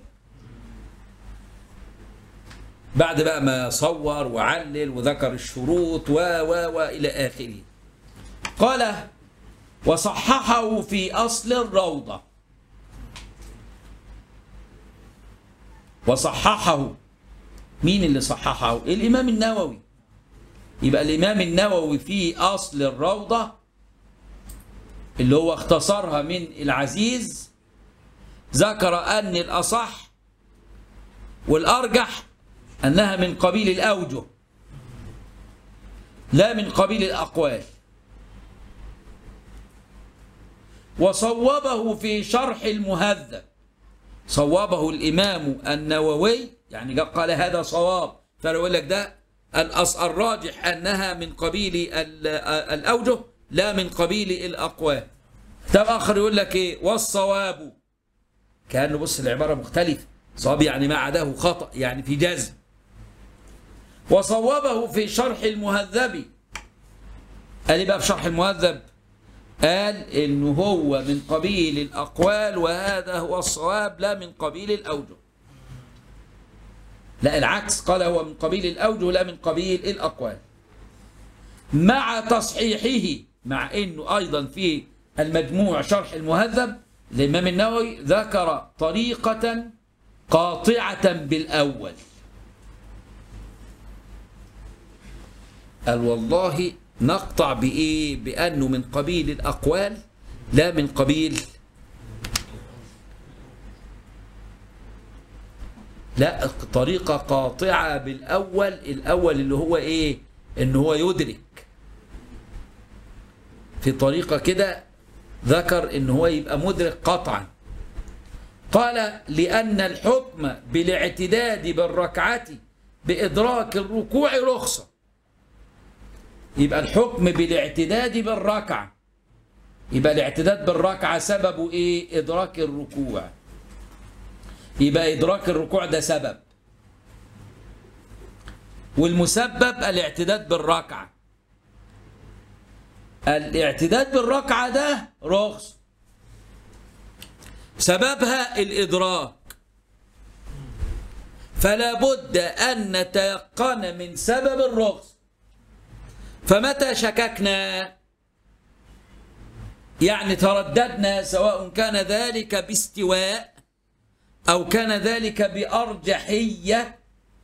بعد بقى ما صور وعلل وذكر الشروط وإلى آخره. قال وصححه في أصل الروضة. وصححه مين اللي صححه؟ الإمام النووي. يبقى الإمام النووي في أصل الروضة اللي هو اختصرها من العزيز ذكر أن الأصح والأرجح أنها من قبيل الأوجه لا من قبيل الأقوال. وصوبه في شرح المهذب، صوبه الإمام النووي، يعني قال هذا صواب، فيقول لك ده الراجح أنها من قبيل الأوجه لا من قبيل الأقوال. كتاب آخر يقول لك إيه؟ والصواب، كأنه بص العبارة مختلفة، صواب يعني ما عداه خطأ، يعني في جزم. وصوبه في شرح المهذب. قال إيه بقى في شرح المهذب؟ قال إنه هو من قبيل الأقوال وهذا هو الصواب لا من قبيل الأوجه. لا العكس، قال هو من قبيل الأوجه لا من قبيل الأقوال. مع تصحيحه، مع إنه أيضا في المجموع شرح المهذب الإمام النووي ذكر طريقة قاطعة بالأول. قال والله نقطع بإيه؟ بأنه من قبيل الأقوال لا من قبيل، لا طريقة قاطعة بالأول. الأول اللي هو إيه؟ إنه هو يدرك في طريقة كده، ذكر إنه هو يبقى مدرك قطعا. قال لأن الحكم بالاعتداد بالركعة بإدراك الركوع رخصة. يبقى الحكم بالاعتداد بالركعة، يبقى الاعتداد بالركعة سببه إيه؟ إدراك الركوع. يبقى إدراك الركوع ده سبب، والمسبب الاعتداد بالركعة. الاعتداد بالركعة ده رخص، سببها الإدراك، فلا بد أن نتيقن من سبب الرخص. فمتى شككنا يعني ترددنا، سواء كان ذلك باستواء أو كان ذلك بأرجحية،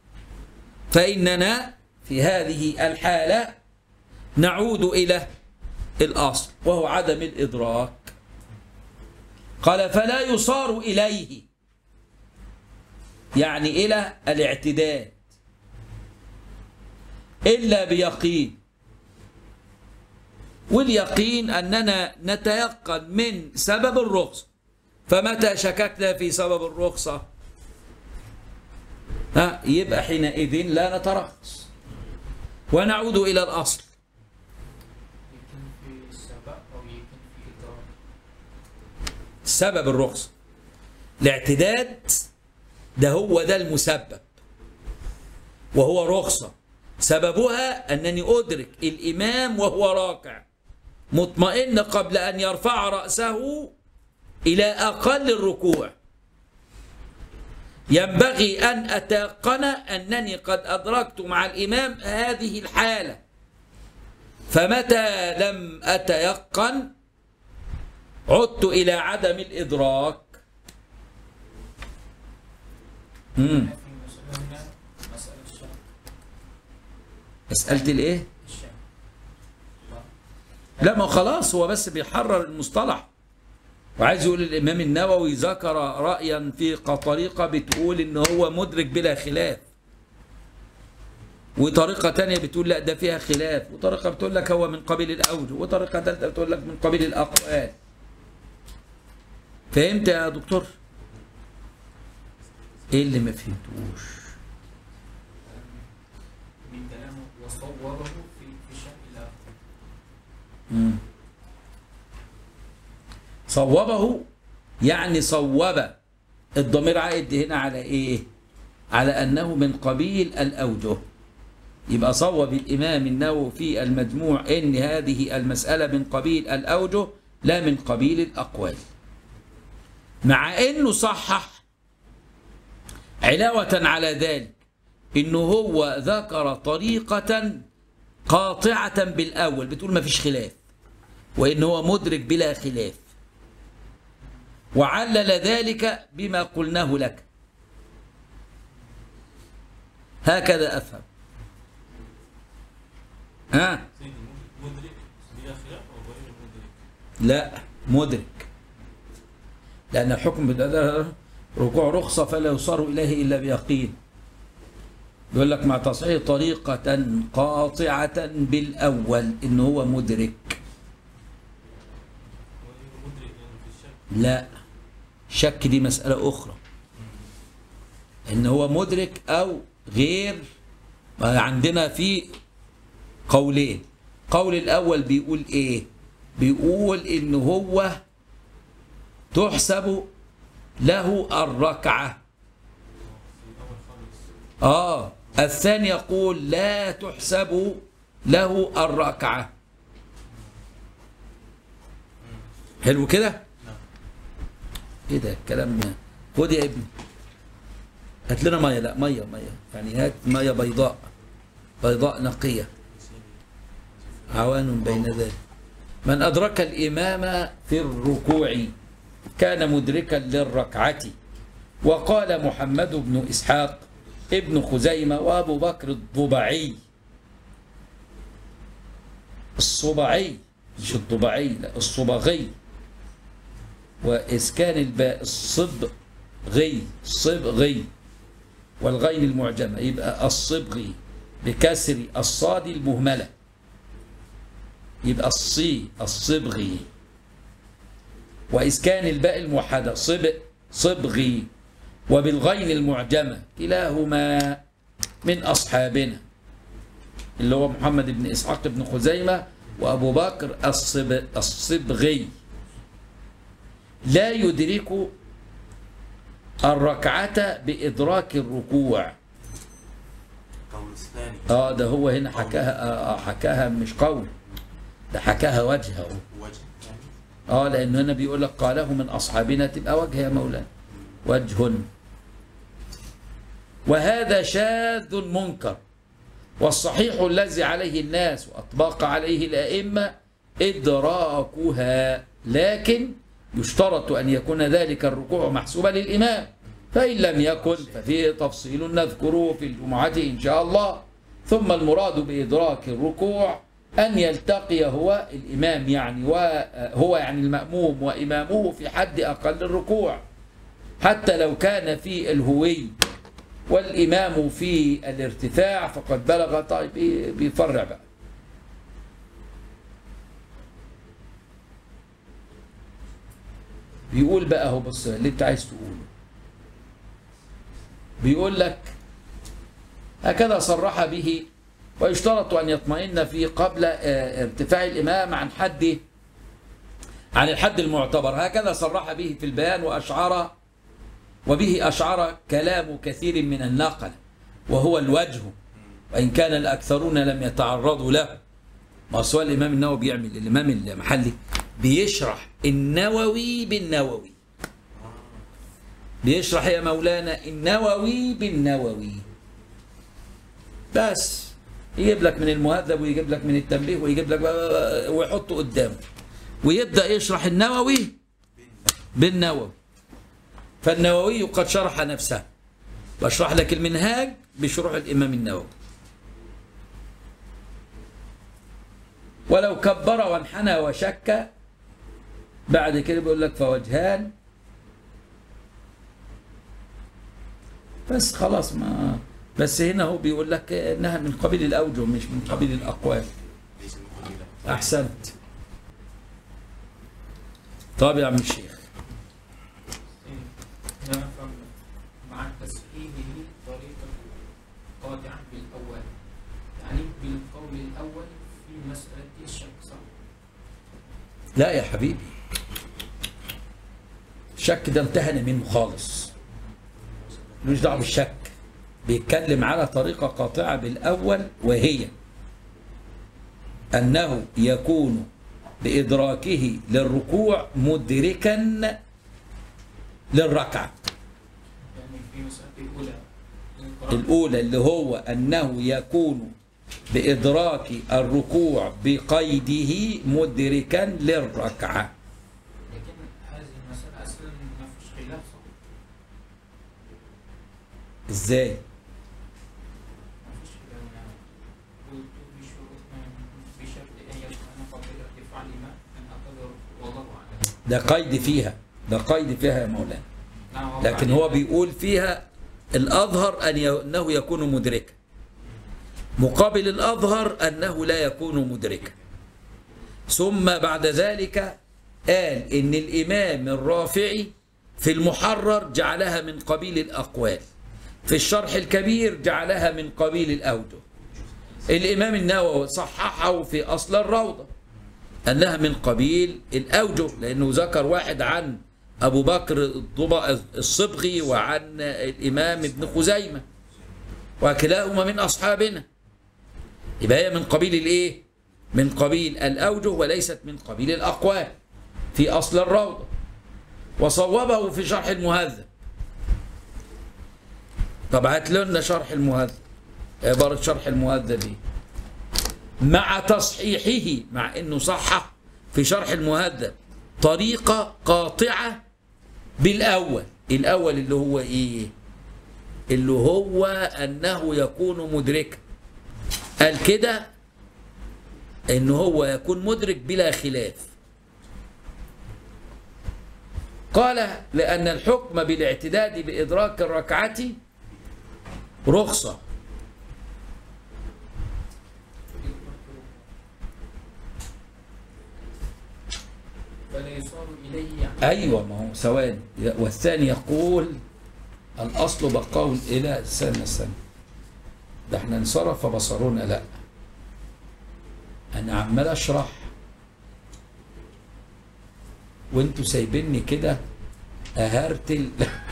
فإننا في هذه الحالة نعود إلى الأصل وهو عدم الإدراك. قال فلا يصار إليه، يعني إلى الاعتداد، إلا بيقين. واليقين أننا نتيقن من سبب الرخصة. فمتى شككنا في سبب الرخصة يبقى حينئذ لا نترخص ونعود إلى الأصل. سبب الرخصة الاعتداد ده هو ده المسبب وهو رخصة، سببها أنني أدرك الإمام وهو راكع مطمئن قبل أن يرفع رأسه إلى أقل الركوع. ينبغي أن أتيقن أنني قد أدركت مع الإمام هذه الحالة. فمتى لم أتيقن عدت إلى عدم الإدراك. مسألة الإيه؟ لا ما خلاص هو بس بيحرر المصطلح، وعايز يقول الإمام النووي ذكر رأيا في طريقة بتقول إن هو مدرك بلا خلاف، وطريقة تانية بتقول لا ده فيها خلاف، وطريقة بتقول لك هو من قبيل الأوجه، وطريقة ثالثة بتقول لك من قبيل الأقوال. فهمت يا دكتور؟ ايه اللي ما فهمتوش؟ من كلامه وصوره في الشق الآخر. صوبه يعني صوب، الضمير عائد هنا على ايه؟ على انه من قبيل الاوجه. يبقى صوب الامام النووي في المجموع ان هذه المسألة من قبيل الاوجه لا من قبيل الاقوال، مع انه صحح علاوة على ذلك انه هو ذكر طريقة قاطعة بالاول بتقول ما فيش خلاف، وان هو مدرك بلا خلاف، وعلل ذلك بما قلناه لك. هكذا افهم. ها؟ مدرك بلا خلاف او غير مدرك؟ لا، مدرك، لان الحكم بالقدر ركوع رخصة فلا يصار إليه إلا بيقين. يقول لك مع تصحيح طريقة قاطعة بالأول إن هو مدرك. مدرك يعني في الشك؟ لا، شك دي مسألة أخرى، إن هو مدرك أو غير. عندنا في قولين. قول الأول بيقول إيه؟ بيقول إن هو تحسب له الركعة. الثاني يقول لا تحسب له الركعة. حلو كده؟ ايه ده الكلام؟ خد يا ابني هات لنا ميه. لا، ميه يعني هات ميه بيضاء نقية، عوان بين ذلك. من أدرك الإمام في الركوع كان مدركا للركعة. وقال محمد بن إسحاق ابن خزيمة وأبو بكر الضبعي، الصبعي مش الضبعي، لا الصبغي، وإسكان الباء الصبغي والغين المعجمة يبقى الصبغي بكسر الصاد المهملة يبقى الصبغي، وإسكان الباء الموحدة صبغي، وبالغين المعجمة كلاهما من أصحابنا اللي هو محمد بن إسحاق بن خزيمة وأبو بكر الصبغي. لا يدرك الركعة بإدراك الركوع. قول الثاني. ده هو هنا حكاها مش قول، ده حكاها وجهه. وجه. لأن هنا بيقول لك قاله من أصحابنا، تبقى وجه يا مولانا، وجه. وهذا شاذ منكر، والصحيح الذي عليه الناس وأطبق عليه الأئمة إدراكها، لكن يشترط أن يكون ذلك الركوع محسوبا للإمام، فإن لم يكن ففيه تفصيل نذكره في الجمعة إن شاء الله. ثم المراد بإدراك الركوع أن يلتقي هو الإمام يعني وهو يعني المأموم وإمامه في حد أقل الركوع، حتى لو كان في الهوي والإمام في الارتفاع فقد بلغ. طيب بيفرع بقى. بيقول بقى هو بص اللي انت عايز تقوله، بيقول لك هكذا صرح به، ويشترط أن يطمئن في قبل ارتفاع الإمام عن الحد المعتبر. هكذا صرح به في البيان وبه أشعر كلام كثير من النقل، وهو الوجه، وإن كان الأكثرون لم يتعرضوا له. ما سوى الإمام النووي بيعمل، الإمام المحلي بيشرح النووي بالنووي، بيشرح يا مولانا النووي بالنووي، بس يجيب لك من المهذب ويجيب لك من التنبيه ويجيب لك ويحطه قدامه ويبدأ يشرح النووي بالنووي. فالنووي قد شرح نفسه، بشرح لك المنهاج بشروح الإمام النووي. ولو كبر وانحنى وشك بعد كده بيقول لك فوجهان، بس خلاص ما بس هنا هو بيقول لك انها من قبيل الاوجه مش من قبيل الاقوال. ليس من قبيل الأقوال. احسنت. طب يا عم الشيخ. نفهم مع تسهيله طريقة قاطعة بالأول، يعني بالقول الأول في مسألة الشك، صح؟ لا يا حبيبي، الشك ده امتهن منه خالص، ملوش دعوه بالشك. بيتكلم على طريقة قاطعة بالأول، وهي أنه يكون بإدراكه للركوع مدركا للركعة يعني في مسألة الأولى اللي هو أنه يكون بإدراك الركوع بقيده مدركا للركعة. لكن هذه المسألة أصلا ما فيش خلاف، صح؟ إزاي؟ ما فيش خلاف. يعني قلت بشرط أن يكون قبل ارتفاع الإمام أن أقدر والله أعلم. ده قيد فيها، ده قيد فيها يا مولانا. نعم، لكن هو بيقول فيها الأظهر أنه يكون مدركا، مقابل الأظهر أنه لا يكون مدركا. ثم بعد ذلك قال إن الإمام الرافعي في المحرر جعلها من قبيل الأقوال، في الشرح الكبير جعلها من قبيل الأوجه. الإمام النووي صححه في أصل الروضة أنها من قبيل الأوجه، لأنه ذكر واحد عن أبو بكر الصبغي وعن الإمام ابن خزيمة، وكلاهما من أصحابنا. يبقى هي من قبيل الإيه؟ من قبيل الأوجه وليست من قبيل الأقوال في أصل الروضة. وصوبه في شرح المهذب. طب هات لنا شرح المهذب، عبارة شرح المهذب دي مع تصحيحه، مع انه صحح في شرح المهذب طريقة قاطعة بالأول. الأول اللي هو ايه؟ اللي هو أنه يكون مدركا. قال كده انه هو يكون مدرك بلا خلاف. قال لأن الحكم بالاعتداد بإدراك الركعة رخصة. فلا يصار إليه يعني. أيوة، ما هو ثواني. والثاني يقول الأصل بقاء إلى سنة. ده احنا انصرف بصرنا. لا، أنا عمال أشرح وانتوا سايبيني كده أهرتل.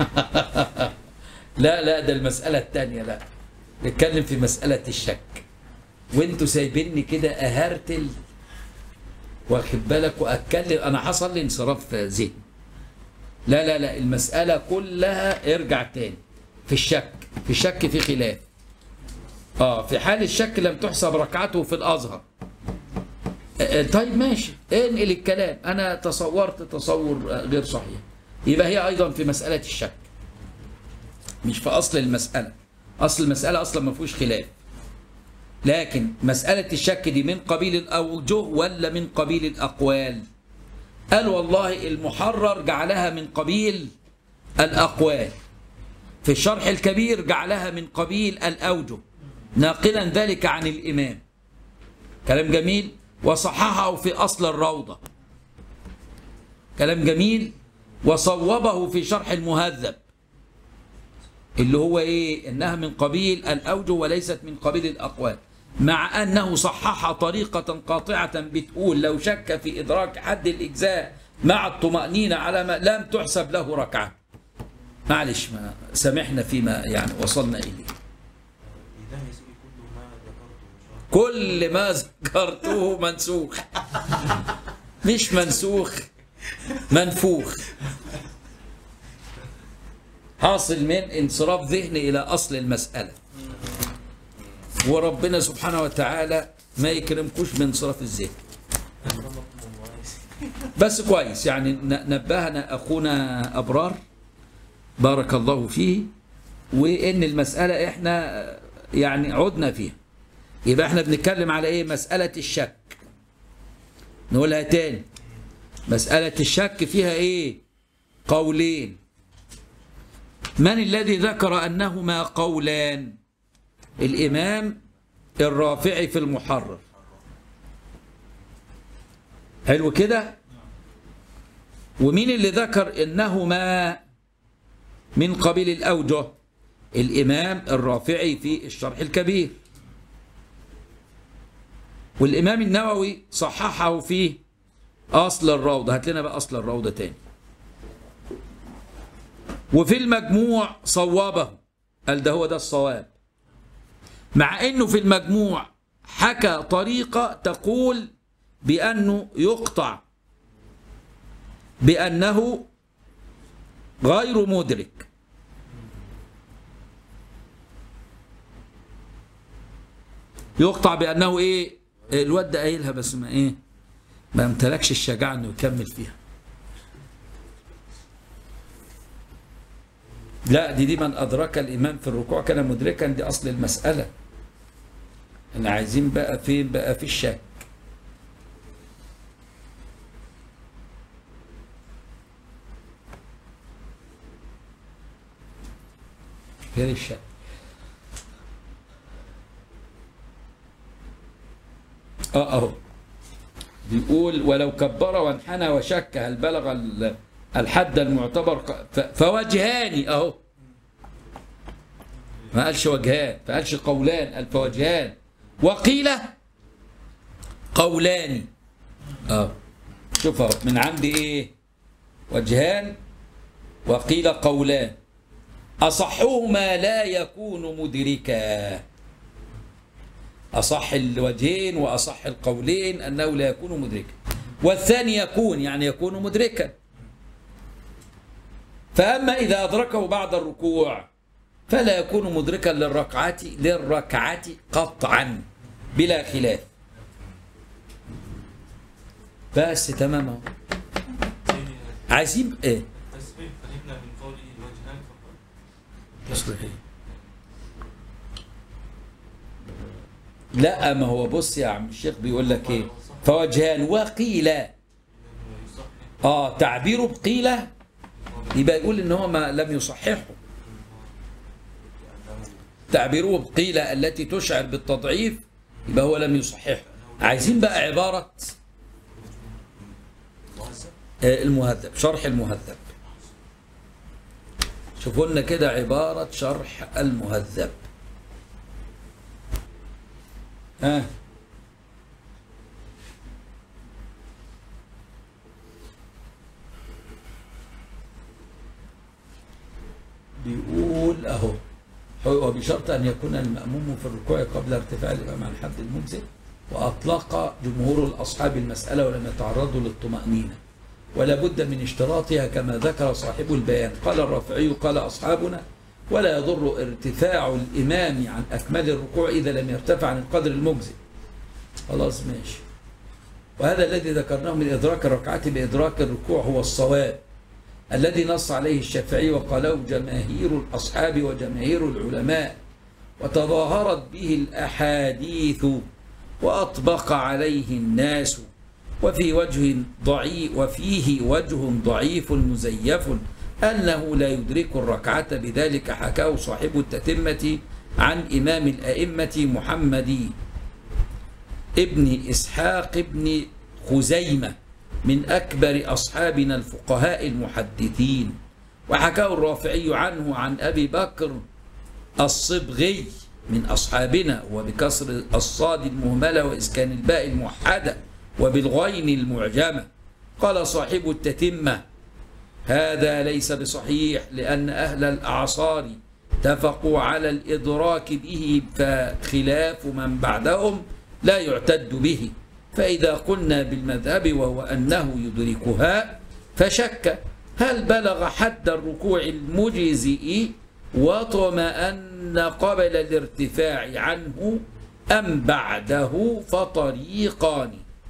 لا ده المسألة الثانية. لا، نتكلم في مسألة الشك وانتوا سايبيني كده أهرتل، واخد بالك، وأتكلم. أنا حصل لي انصراف ذهني. لا المسألة كلها ارجع تاني في الشك. في الشك في خلاف. في حال الشك لم تحسب ركعته في الأظهر. طيب ماشي، انقل الكلام. أنا تصورت تصور غير صحيح، يبقى هي أيضا في مسألة الشك مش في أصل المسألة. أصل المسألة أصلا ما فيهوش خلاف، لكن مسألة الشك دي من قبيل الأوجه ولا من قبيل الأقوال؟ قال والله المحرر جعلها من قبيل الأقوال، في الشرح الكبير جعلها من قبيل الأوجه، ناقلا ذلك عن الإمام. كلام جميل. وصححه في أصل الروضة. كلام جميل. وصوبه في شرح المهذب اللي هو إيه؟ إنها من قبيل الأوجه وليست من قبيل الأقوال، مع أنه صحح طريقة قاطعة بتقول لو شك في إدراك حد الإجزاء مع الطمأنينة على ما لم تحسب له ركعة. معلش، ما سامحنا فيما يعني وصلنا إليه. كل ما ذكرته منسوخ. مش منسوخ، منفوخ. حاصل من انصراف ذهني إلى أصل المسألة. وربنا سبحانه وتعالى ما يكرمكوش من انصراف الذهن. بس كويس يعني نبهنا أخونا أبرار بارك الله فيه، وإن المسألة إحنا يعني عدنا فيها. يبقى إحنا بنتكلم على إيه؟ مسألة الشك. نقولها تاني. مسألة الشك فيها إيه؟ قولين. من الذي ذكر أنهما قولان؟ الإمام الرافعي في المحرر. حلو كده. ومين اللي ذكر إنهما من قبيل الأوجه؟ الإمام الرافعي في الشرح الكبير، والإمام النووي صححه في أصل الروضة. هات لنا بقى أصل الروضة تاني. وفي المجموع صوابه، قال ده هو ده الصواب، مع أنه في المجموع حكى طريقة تقول بأنه يقطع بأنه غير مدرك. يقطع بأنه إيه؟ الواد ده قايلها بس ما إيه؟ ما امتلكش الشجاعة إنه يكمل فيها. لا دي من أدرك الإمام في الركوع كان مدركا، دي أصل المسألة. احنا عايزين بقى فين بقى في الشك. غير الشك. اهو بيقول ولو كبر وانحنى وشك هل بلغ الحد المعتبر فوجهان. اهو ما قالش وجهان، ما قالش قولان، قال فوجهان. وقيل قولان. شوف اهو من عندي ايه؟ وجهان وقيل قولان. أصحهما لا يكون مدركا. أصح الوجهين وأصح القولين أنه لا يكون مدركا، والثاني يكون يعني يكون مدركا. فأما إذا أدركه بعد الركوع فلا يكون مدركا للركعة قطعا بلا خلاف. بس تمام. عايزين ايه؟ تسبيح فهمنا من قوله الوجهان فقط. تصريحي. لا ما هو بص يا عم الشيخ بيقول لك ايه؟ فوجهان وقيل. تعبيره بقيل يبقى يقول ان هو ما لم يصححه. تعبيره بقيل التي تشعر بالتضعيف يبقى هو لم يصححه. عايزين بقى عبارة المهذب، شرح المهذب. شوفوا لنا كده عبارة شرح المهذب. بيقول اهو وبشرط ان يكون المأموم في الركوع قبل ارتفاع الإمام عن حد المجزئ. وأطلق جمهور الأصحاب المسألة ولم يتعرضوا للطمأنينة ولا بد من اشتراطها كما ذكر صاحب البيان. قال الرافعي قال أصحابنا ولا يضر ارتفاع الإمام عن أكمل الركوع إذا لم يرتفع عن القدر المجزئ. خلاص ماشي. وهذا الذي ذكرناه من إدراك الركعة بإدراك الركوع هو الصواب الذي نص عليه الشافعي وقاله جماهير الأصحاب وجماهير العلماء وتظاهرت به الأحاديث وأطبق عليه الناس. وفيه وجه ضعيف مزيف أنه لا يدرك الركعة بذلك حكاه صاحب التتمة عن إمام الأئمة محمد ابن إسحاق ابن خزيمة من أكبر أصحابنا الفقهاء المحدثين. وحكاه الرافعي عنه عن أبي بكر الصبغي من أصحابنا وبكسر الصاد المهملة وإسكان الباء الموحدة وبالغين المعجمة. قال صاحب التتمة هذا ليس بصحيح لأن أهل الأعصار اتفقوا على الإدراك به فخلاف من بعدهم لا يعتد به. فإذا قلنا بالمذهب وهو أنه يدركها فشك هل بلغ حد الركوع المجزئ وطمأن قبل الارتفاع عنه أم بعده فطريقان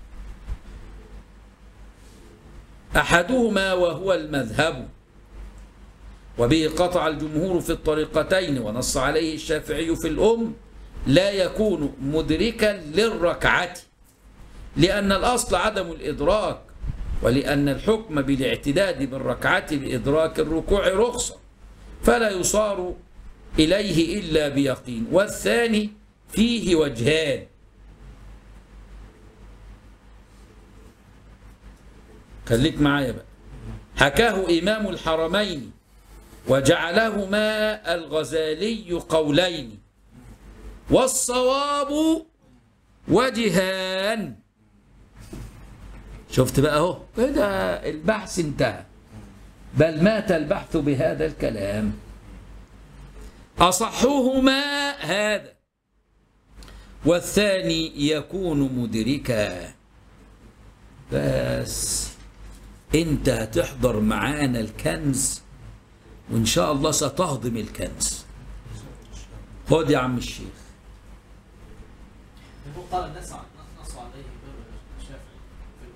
أحدهما وهو المذهب وبه قطع الجمهور في الطريقتين ونص عليه الشافعي في الأم لا يكون مدركا للركعة لأن الأصل عدم الإدراك ولأن الحكم بالاعتداد بالركعة بإدراك الركوع رخصة فلا يصار إليه إلا بيقين. والثاني فيه وجهان. خليك معايا بقى. حكاه إمام الحرمين وجعلهما الغزالي قولين، والصواب وجهان. شفت بقى اهو كده البحث انتهى، بل مات البحث بهذا الكلام. أصحهما هذا، والثاني يكون مدركا. بس انت هتحضر معانا الكنز وان شاء الله ستهضم الكنز. خد يا عم الشيخ. هو قال الناس نص عليه الشافعي في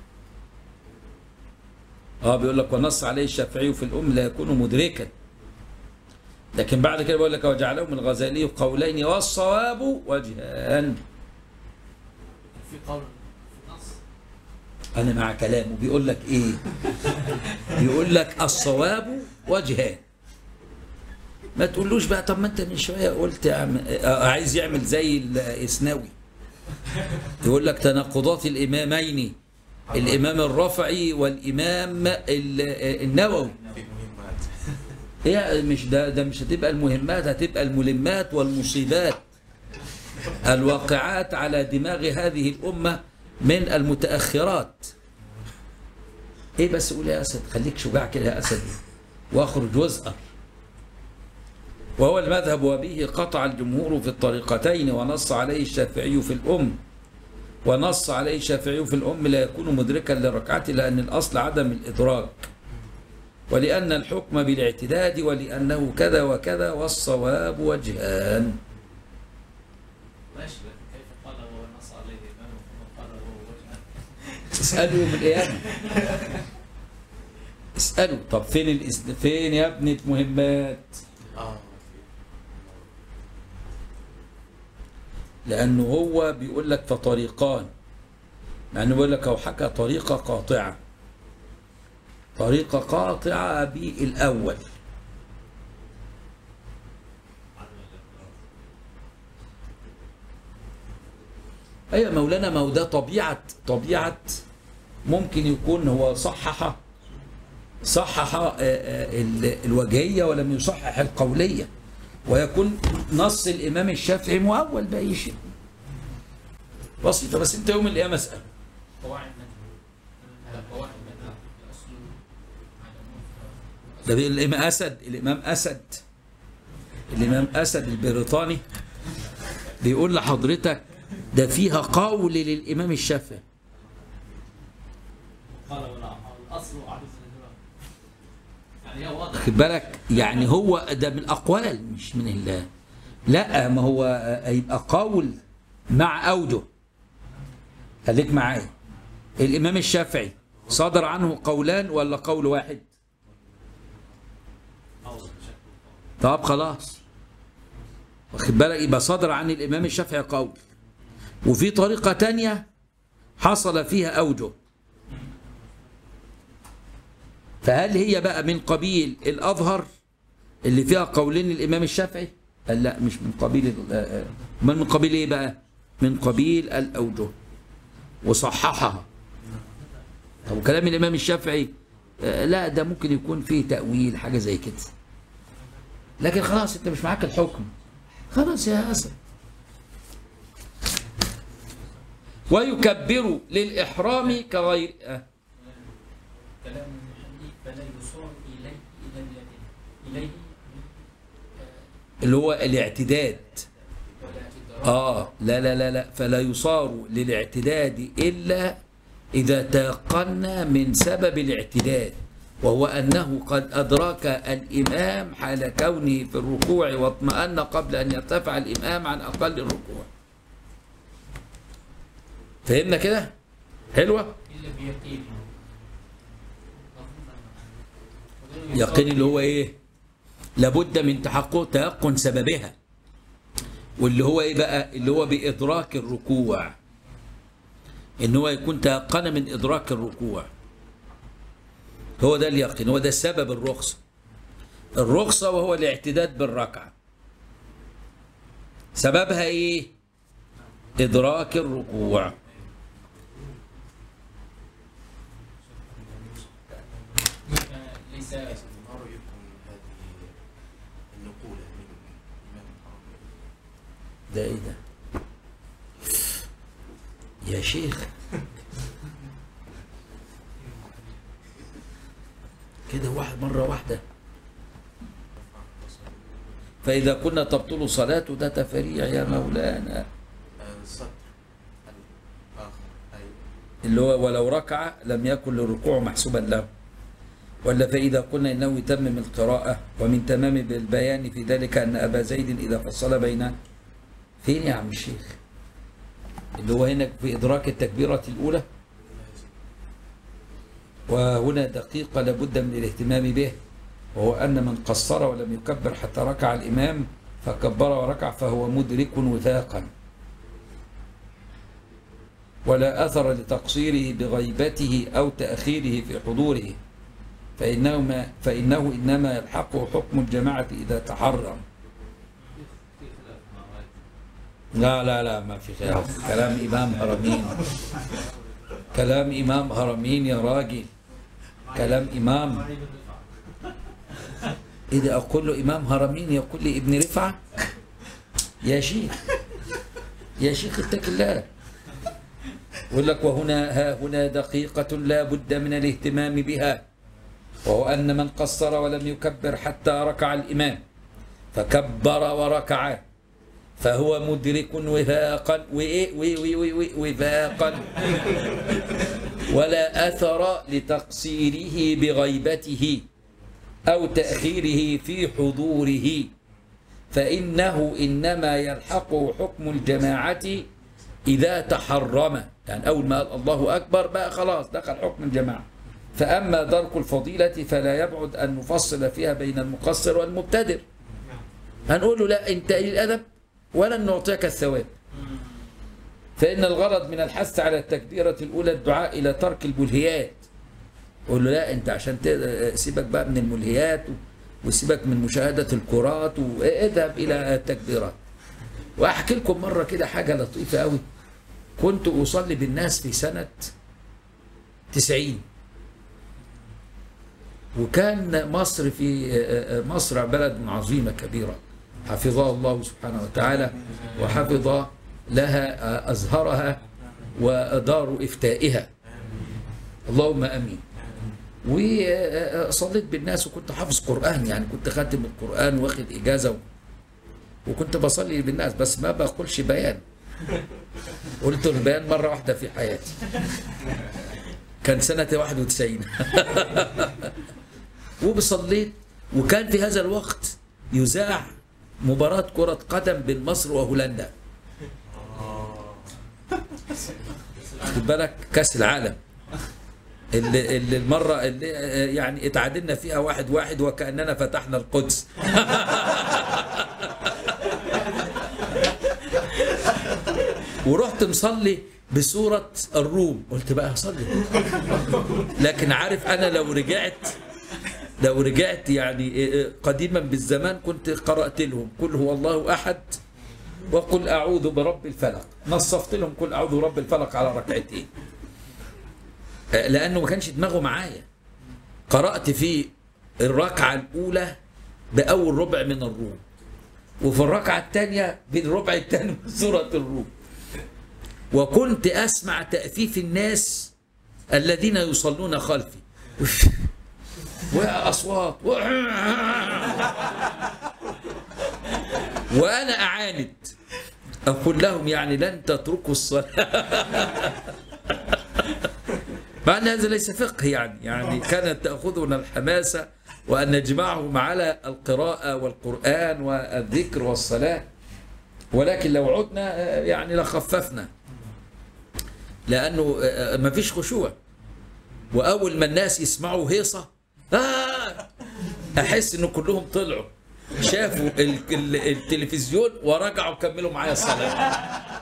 الأم. بيقول لك ونص عليه الشافعي في الأم لا يكون مدركا، لكن بعد كده بيقول لك وجعلهم الغزالي قولين والصواب وجهان. في قول في النص. أنا مع كلامه بيقول لك إيه؟ بيقول لك الصواب وجهان. ما تقولوش بقى طب ما أنت من شوية قلت عايز يعمل زي الإسناوي، يقول لك تناقضات الإمامين، الإمام الرافعي والإمام النووي. هي مش ده مش هتبقى المهمات، هتبقى الملمات والمصيبات الواقعات على دماغ هذه الأمة من المتأخرات. إيه بس قول يا أسد، خليك شجاع كده يا أسد واخرج وازأر. وهو المذهب وبه قطع الجمهور في الطريقتين، ونص عليه الشافعي في الأم. ونص عليه الشافعي في الأم لا يكون مدركا لركعته، لأن الأصل عدم الإدراك، ولأن الحكم بالاعتداد، ولأنه كذا وكذا، والصواب وجهان. ماشي، لكن كيف قال هو نص عليه الإمام ثم قال هو وجهان؟ اسألوا يوم القيامة. اسألوا. طب فين يا ابنة مهمات؟ لأنه هو بيقول لك فطريقان، مع أنه بيقول لك أو حكى طريقة قاطعة. طريقة قاطعة بالأول. أيوة مولانا، ما هو ده طبيعة ممكن يكون هو صحح الوجهية ولم يصحح القولية، ويكون نص الإمام الشافعي مؤول بأي شيء. بسيطة. بس أنت يوم القيامة اسأل. قواعد مذهب الأصل ده الإمام أسد البريطاني بيقول لحضرتك ده فيها قول للإمام الشافعي. قال ولا الأصل عدد يعني هو واضح. خد بالك، يعني هو ده من الأقوال مش من الله. لا، ما هو هيبقى قول مع أوجه. خليك معايا. الإمام الشافعي صدر عنه قولان ولا قول واحد؟ طب خلاص، واخد بالك، يبقى صدر عن الإمام الشافعي قول، وفي طريقة تانية حصل فيها أوجه. فهل هي بقى من قبيل الأظهر اللي فيها قولين الإمام الشافعي؟ قال لا، مش من قبيل من قبيل إيه بقى؟ من قبيل الأوجه، وصححها. طب وكلام الإمام الشافعي لا، ده ممكن يكون فيه تأويل، حاجة زي كده. لكن خلاص أنت مش معاك الحكم، خلاص يا أسد. ويكبر للإحرام كغير كلام المحلي فلا يصار إليه إليه اللي هو الاعتداد. لا لا لا لا، فلا يصار للاعتداد إلا إذا تيقن من سبب الاعتداد، وهو أنه قد أدرك الإمام حال كونه في الركوع واطمأن قبل أن يرتفع الإمام عن أقل الركوع. فهمنا كده؟ حلوة؟ إلا بيقين. يقين اللي هو إيه؟ لابد من تحقق تيقن سببها، واللي هو إيه بقى؟ اللي هو بإدراك الركوع، إن هو يكون تيقن من إدراك الركوع. هو ده اليقين، هو ده سبب الرخصة. الرخصة وهو الاعتداد بالركعة. سببها ايه؟ إدراك الركوع. ليس مرة يكون هذه النقولة من الإمام الحرمين. ده ايه ده؟ يا شيخ كده واحد مرة واحدة. فإذا كنا تبطل صلاته ده تفريع يا مولانا. السطر الآخر أي اللي هو ولو ركع لم يكن للركوع محسوبا له. ولا فإذا قلنا إنه يتمم القراءة ومن تمام البيان في ذلك أن أبا زيد إذا فصل بين فين يا عم الشيخ؟ اللي هو هنا في إدراك التكبيرة الأولى. وهنا دقيقة لابد من الاهتمام به، وهو أن من قصر ولم يكبر حتى ركع الإمام فكبر وركع فهو مدرك وثاقا، ولا أثر لتقصيره بغيبته أو تأخيره في حضوره، فإنه إنما يلحقه حكم الجماعة إذا تحرم. في خلاف مع مالك. لا ما في خلاف، كلام إمام هرمين، كلام إمام هرمين يا راجل، كلام إمام. معي بن رفعة. إذا أقول له إمام هرمين يقول لي ابن رفعة؟ يا شيخ يا شيخ اتق الله. يقول لك ها هنا دقيقة لا بد من الاهتمام بها، وهو أن من قصر ولم يكبر حتى ركع الإمام فكبر وركع فهو مدرك وثاقا وثاقا ولا أثر لتقصيره بغيبته أو تأخيره في حضوره، فإنه إنما يلحقه حكم الجماعة إذا تحرم. يعني أول ما قال الله أكبر بقى خلاص دخل حكم الجماعة. فأما درك الفضيلة فلا يبعد أن نفصل فيها بين المقصر والمبتدر. هنقول له لا أنت قليل الأدب ولن نعطيك الثواب، فإن الغرض من الحث على التكبيرة الأولى الدعاء إلى ترك الملهيات. قول له لا أنت عشان سيبك بقى من الملهيات وسيبك من مشاهدة الكرات واذهب إلى التكبيرات. وأحكي لكم مرة كده حاجة لطيفة قوي. كنت أصلي بالناس في سنة 90، وكان مصر مصر بلد عظيمة كبيرة حفظها الله سبحانه وتعالى وحفظ لها أزهرها ودار إفتائها، اللهم أمين. وصليت بالناس وكنت حافظ قرآن، يعني كنت خاتم القرآن واخد إجازة وكنت بصلي بالناس، بس ما بقولش بيان. قلت البيان مرة واحدة في حياتي، كان سنة 91. وبصليت، وكان في هذا الوقت يذاع مباراة كرة قدم بين مصر وهولندا، خد بالك، كأس العالم اللي المرة اللي يعني اتعادلنا فيها 1-1 وكأننا فتحنا القدس. ورحت مصلي بسورة الروم، قلت بقى هصلي، لكن عارف أنا لو رجعت يعني قديما بالزمان كنت قرأت لهم قل هو الله أحد وقل أعوذ برب الفلق، نصفت لهم قل أعوذ برب الفلق على ركعتين، لأنه ما كانش دماغه معايا. قرأت في الركعة الأولى بأول ربع من الروم، وفي الركعة الثانية بالربع الثاني من سورة الروم، وكنت أسمع تأفيف الناس الذين يصلون خلفي وأصوات وأنا أعاند أقول لهم يعني لن تتركوا الصلاة. مع أن هذا ليس فقه، يعني كانت تأخذنا الحماسة وأن نجمعهم على القراءة والقرآن والذكر والصلاة، ولكن لو عدنا يعني لخففنا، لأنه ما فيش خشوع. وأول ما الناس يسمعوا هيصة أحس إنه كلهم طلعوا شافوا التلفزيون ورجعوا كملوا معايا الصلاة.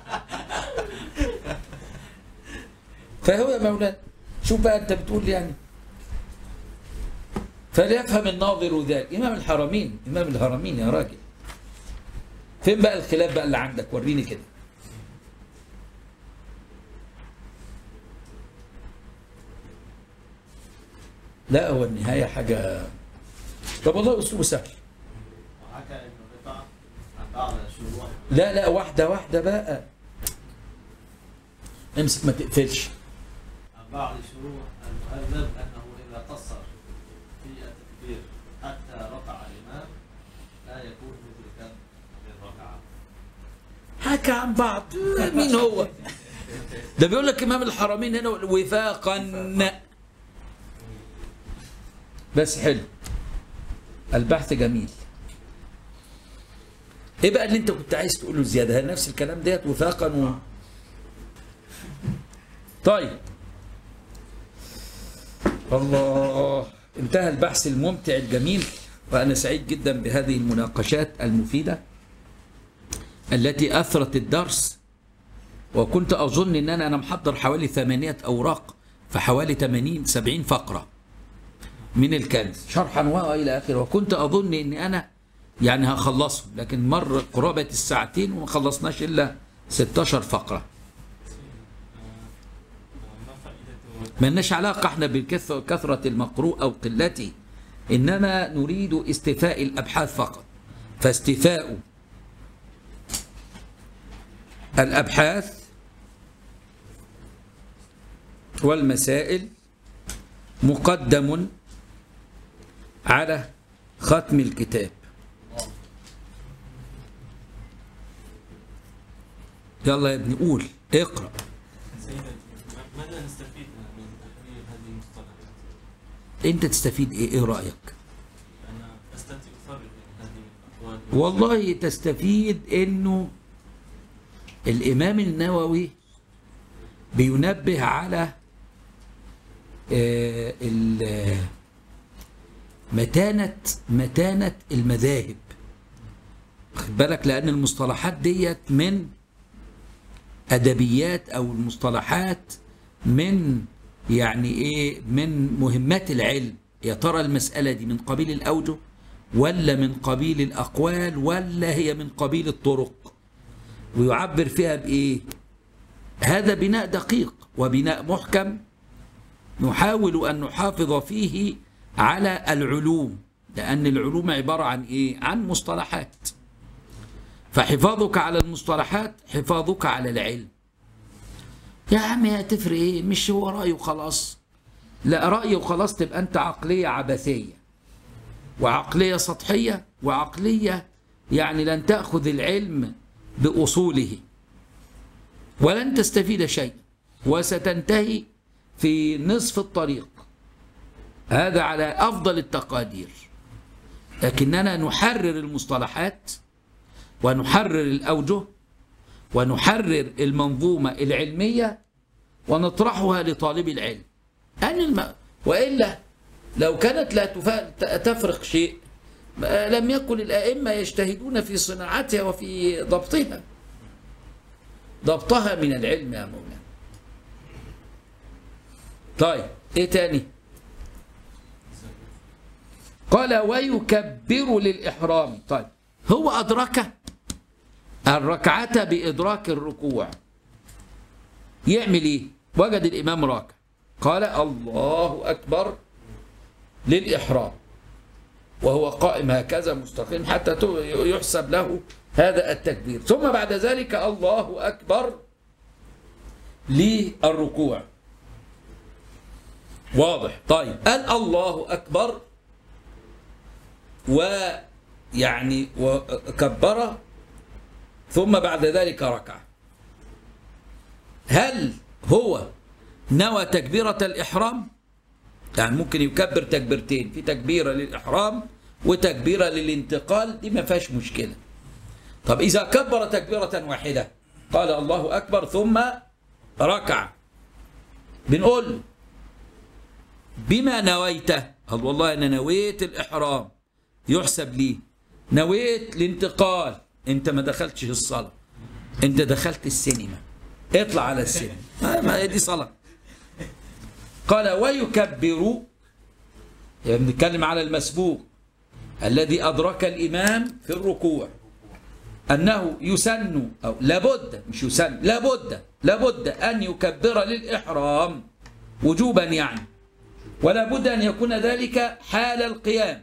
فهو يا مولانا شوف بقى أنت بتقول يعني، فليفهم الناظر ذلك. إمام الحرمين يا راجل، فين بقى الخلاف بقى اللي عندك؟ وريني كده. لا هو النهاية حاجة. طب والله أسلوبه سهل. وحكى انه رفع عن بعض شروح. لا واحدة واحدة بقى. امسك ما تقفلش. عن بعض شروح المهذب انه اذا قصر في التكبير حتى رفع الامام لا يكون مدركا للركعه. حكى عن بعض. مين هو؟ ده بيقول لك إمام الحرمين هنا وفاقا. بس حلو، البحث جميل. ايه بقى اللي انت كنت عايز تقوله زياده؟ هل نفس الكلام ديت وفاقا طيب. الله، انتهى البحث الممتع الجميل، وانا سعيد جدا بهذه المناقشات المفيده التي اثرت الدرس. وكنت اظن ان انا محضر حوالي 8 اوراق فحوالي 80-70 فقره من الكنز شرحا والى اخره، وكنت اظن اني انا يعني هخلصهم، لكن مر قرابه الساعتين وما خلصناش الا 16 فقره. ما لناش علاقه احنا بكثره المقروء او قلته، انما نريد استيفاء الابحاث فقط. فاستيفاء الابحاث والمسائل مقدم على ختم الكتاب. يلا يا ابني قول، اقرأ. سيدتي، ماذا نستفيد من تحرير هذه المصطلحات؟ انت تستفيد ايه؟ ايه رأيك؟ أنا أستطيع أفرق بين هذه الأقوال. والله تستفيد انه الامام النووي بينبه على متانة المذاهب. خد بالك، لأن المصطلحات ديت من أدبيات، أو المصطلحات من يعني إيه، من مهمات العلم. يا ترى المسألة دي من قبيل الأوجه ولا من قبيل الأقوال ولا هي من قبيل الطرق، ويعبر فيها بإيه. هذا بناء دقيق وبناء محكم نحاول أن نحافظ فيه على العلوم، لأن العلوم عبارة عن إيه؟ عن مصطلحات. فحفاظك على المصطلحات حفاظك على العلم. يا عم هتفرق إيه؟ مش هو رأيه خلاص؟ لا، رأيه خلاص تبقى أنت عقلية عبثية وعقلية سطحية وعقلية يعني لن تأخذ العلم بأصوله ولن تستفيد شيء، وستنتهي في نصف الطريق. هذا على أفضل التقادير. لكننا نحرر المصطلحات ونحرر الأوجه ونحرر المنظومة العلمية ونطرحها لطالب العلم. وإلا لو كانت لا تفرق شيء لم يكن الأئمة يجتهدون في صناعتها وفي ضبطها من العلم يا مولانا. طيب ايه تاني؟ قال ويكبر للإحرام. طيب هو أدرك الركعة بإدراك الركوع، يعمل ايه؟ وجد الإمام راكع، قال الله أكبر للإحرام وهو قائم هكذا مستقيم حتى يحسب له هذا التكبير، ثم بعد ذلك الله أكبر للركوع. واضح؟ طيب قال الله أكبر ويعني وكبر ثم بعد ذلك ركع. هل هو نوى تكبيرة الإحرام؟ يعني ممكن يكبر تكبيرتين، في تكبيرة للإحرام وتكبيرة للانتقال، دي ما فيهاش مشكلة. طب إذا كبر تكبيرة واحدة قال الله أكبر ثم ركع، بنقول له بما نويت؟ قال والله أنا نويت الإحرام، يحسب لي. نويت الانتقال، أنت ما دخلتش الصلاة، أنت دخلت السينما، اطلع على السينما، ما دي صلاة. قال ويكبر، يعني بنتكلم على المسبوق الذي أدرك الإمام في الركوع، أنه يسن أو لابد مش يسن لابد أن يكبر للإحرام وجوبا يعني، ولا بد أن يكون ذلك حال القيام.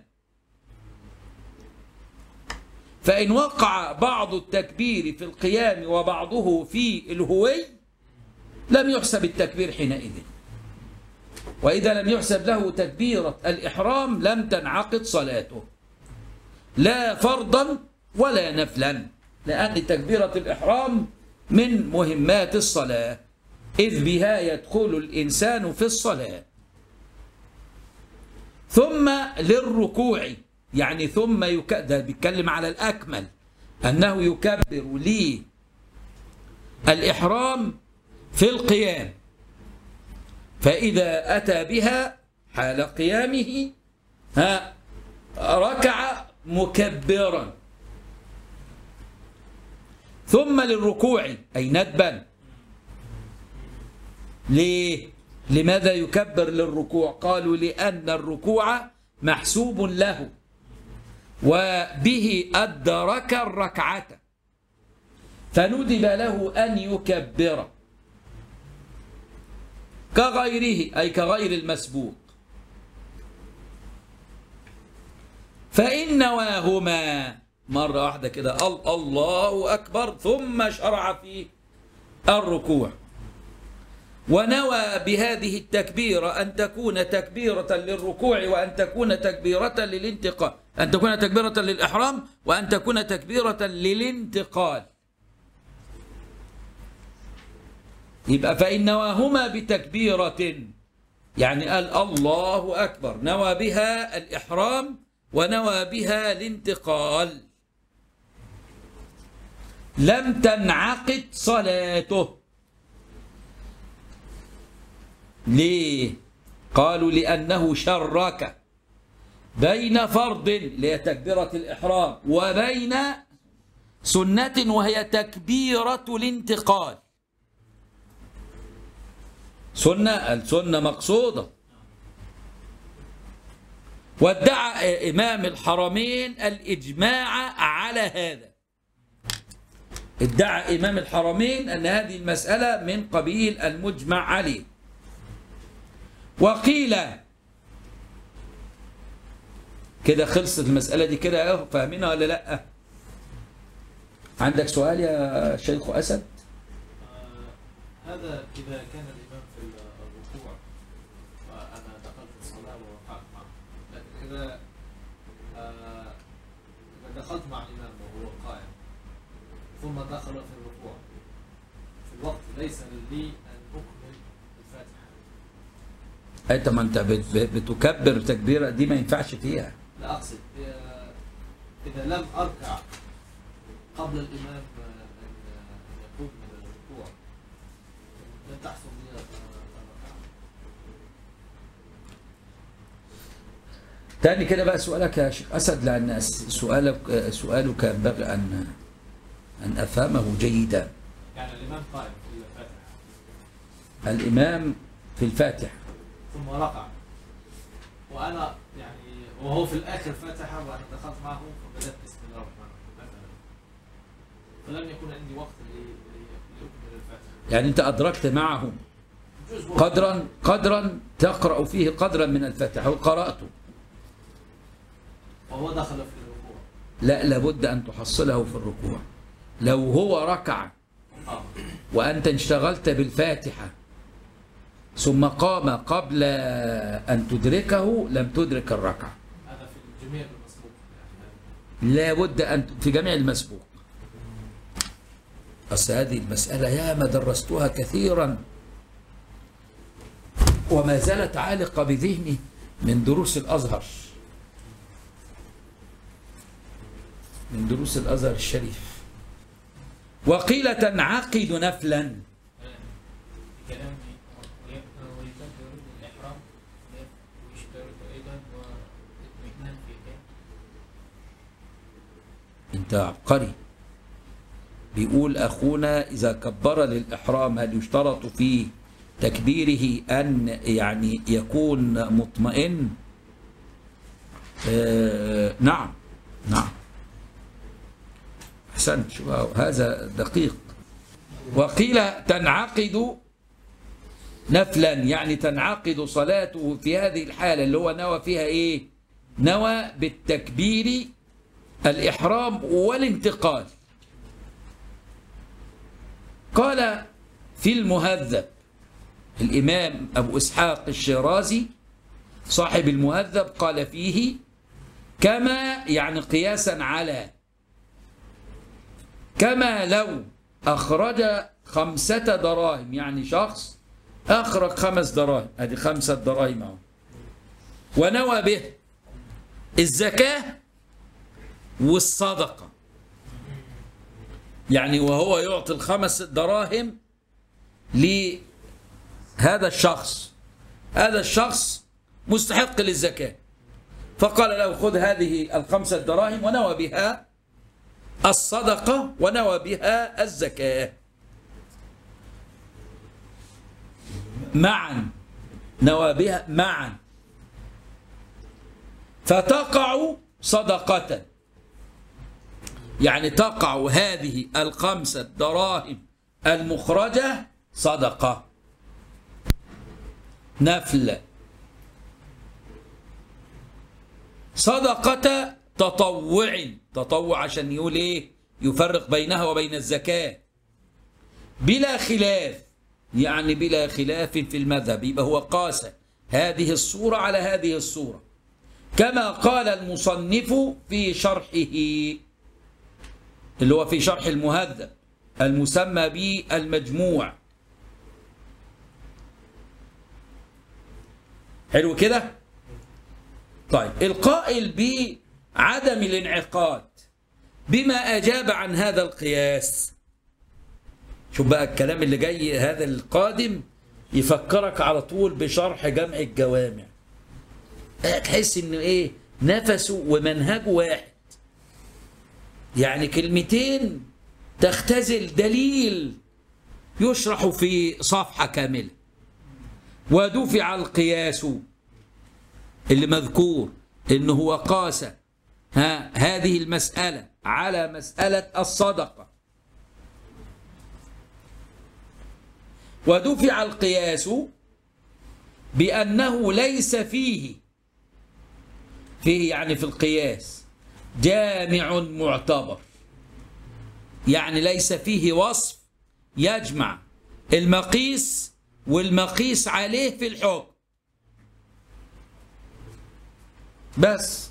فإن وقع بعض التكبير في القيام وبعضه في الهوي لم يحسب التكبير حينئذ، وإذا لم يحسب له تكبيرة الإحرام لم تنعقد صلاته لا فرضا ولا نفلا، لأن تكبيرة الإحرام من مهمات الصلاة إذ بها يدخل الإنسان في الصلاة. ثم للركوع، يعني ثم ده بيتكلم على الأكمل أنه يكبر للإحرام في القيام، فإذا أتى بها حال قيامه ركع مكبرا. ثم للركوع أي ندبا. ليه؟ لماذا يكبر للركوع؟ قالوا لأن الركوع محسوب له وبه أدرك الركعة فندب له أن يكبر كغيره أي كغير المسبوق. فإن نواهما مرة واحدة كده الله أكبر ثم شرع في الركوع، ونوى بهذه التكبيرة أن تكون تكبيرة للركوع وأن تكون تكبيرة للانتقال، أن تكون تكبيرة للإحرام وأن تكون تكبيرة للانتقال. يبقى فإن نواهما بتكبيرة يعني قال الله أكبر نوى بها الإحرام ونوى بها الانتقال لم تنعقد صلاته. ليه؟ قالوا لأنه شرك بين فرض اللي هي تكبيرة الإحرام وبين سنة وهي تكبيرة الانتقال. السنة مقصودة. وادعى إمام الحرمين الإجماع على هذا، ادعى إمام الحرمين أن هذه المسألة من قبيل المجمع عليه. وقيل كده خلصت المسألة دي كده، فاهمينها ولا لأ؟ عندك سؤال يا شيخ أسد؟ هذا إذا كان الإمام في الركوع وأنا دخلت الصلاة ووقعت معه، لكن إذا دخلت مع الإمام وهو قائم ثم دخل في الركوع في الوقت ليس لي أن أكمل الفاتحة. أنت ما أنت بتكبر تكبيرة دي ما ينفعش فيها. لا أقصد إذا لم أركع قبل الإمام أن يقوم من الركوع لن تحصل لي الركعة. تاني كده بقى سؤالك يا شيخ أسد، لأن سؤالك ينبغي أن أفهمه جيدا. يعني الإمام قائم في الفاتحة، الإمام في الفاتحة ثم ركع وأنا يعني وهو في الآخر فاتحة وأنا دخلت معه فبدأت بسم الله الرحمن الرحيم مثلا، فلم يكن عندي وقت لأكمل الفاتحة. يعني أنت أدركت معه قدرا تقرأ فيه قدرا من الفاتحة وقرأته وهو دخل في الركوع. لا، لابد أن تحصله في الركوع. لو هو ركع وأنت انشغلت بالفاتحة ثم قام قبل أن تدركه لم تدرك الركعة. هذا في جميع المسبوق لابد أن في جميع المسبوق. أصل هذه المسألة ياما درستها كثيرا وما زالت عالقة بذهني من دروس الأزهر، من دروس الأزهر الشريف. وقيل تنعقد نفلا. انت عبقري. بيقول أخونا إذا كبر للإحرام هل يشترط في تكبيره أن يعني يكون مطمئن؟ نعم. أحسنت، هذا دقيق. وقيل تنعقد نفلا، يعني تنعقد صلاته في هذه الحالة اللي هو نوى فيها إيه؟ نوى بالتكبير الإحرام والانتقال. قال في المهذب الإمام أبو إسحاق الشيرازي صاحب المهذب قال فيه كما، يعني قياسا على، كما لو أخرج 5 دراهم، يعني شخص أخرج 5 دراهم، هذه 5 دراهم أهو، ونوى به الزكاة والصدقة، يعني وهو يعطي ال5 دراهم لهذا الشخص، هذا الشخص مستحق للزكاة، فقال له خذ هذه ال5 دراهم ونوى بها الصدقة ونوى بها الزكاة معا، نوى بها معا، فتقع صدقة، يعني تقع هذه ال5 دراهم المخرجة صدقة نفل، صدقة تطوع، تطوع عشان يقول ايه؟ يفرق بينها وبين الزكاة بلا خلاف، يعني بلا خلاف في المذهب، يبقى هو قاس هذه الصورة على هذه الصورة، كما قال المصنف في شرحه اللي هو في شرح المهذب المسمى بالمجموع. حلو كده؟ طيب القائل بعدم الانعقاد بما أجاب عن هذا القياس، شوف بقى الكلام اللي جاي هذا القادم يفكرك على طول بشرح جمع الجوامع، تحس انه ايه؟ نفسه ومنهجه واحد، يعني كلمتين تختزل دليل يشرح في صفحة كاملة. ودفع القياس اللي مذكور انه هو قاس هذه المسألة على مسألة الصدقة، ودفع القياس بأنه ليس فيه يعني في القياس جامع معتبر، يعني ليس فيه وصف يجمع المقيس والمقيس عليه في الحكم بس،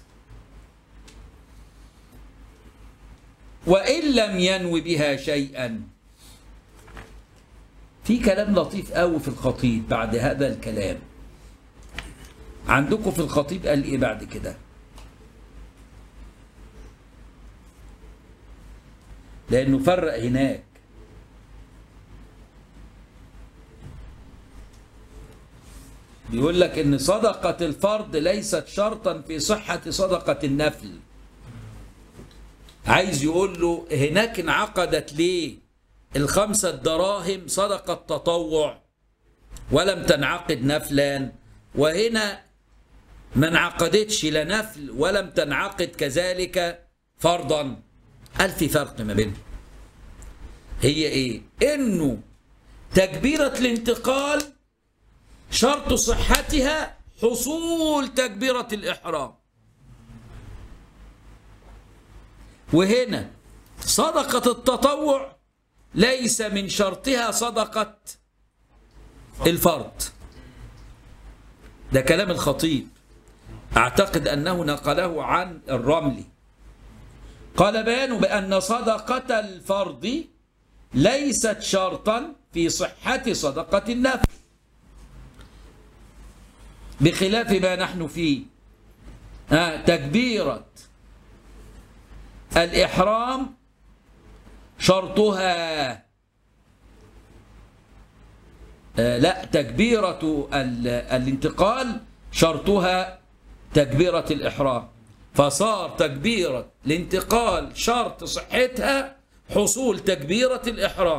وإن لم ينوي بها شيئا. في كلام لطيف قوي في الخطيب بعد هذا الكلام، عندكم في الخطيب قال ايه بعد كده؟ لأنه فرق هناك، بيقول لك إن صدقة الفرض ليست شرطا في صحة صدقة النفل. عايز يقول له هناك انعقدت ليه ال5 دراهم صدقة تطوع ولم تنعقد نفلا، وهنا ما انعقدتش لا نفل ولم تنعقد كذلك فرضا. قال في فرق ما بينهم، هي ايه؟ انه تكبيرة الانتقال شرط صحتها حصول تكبيرة الإحرام، وهنا صدقة التطوع ليس من شرطها صدقة الفرض. ده كلام الخطيب، أعتقد أنه نقله عن الرملي. قال بيان بأن صدقة الفرض ليست شرطا في صحة صدقة النفل، بخلاف ما نحن فيه. تكبيرة الإحرام شرطها لا، تكبيرة الانتقال شرطها تكبيرة الإحرام، فصار تكبيرة الانتقال شرط صحتها حصول تكبيرة الإحرام،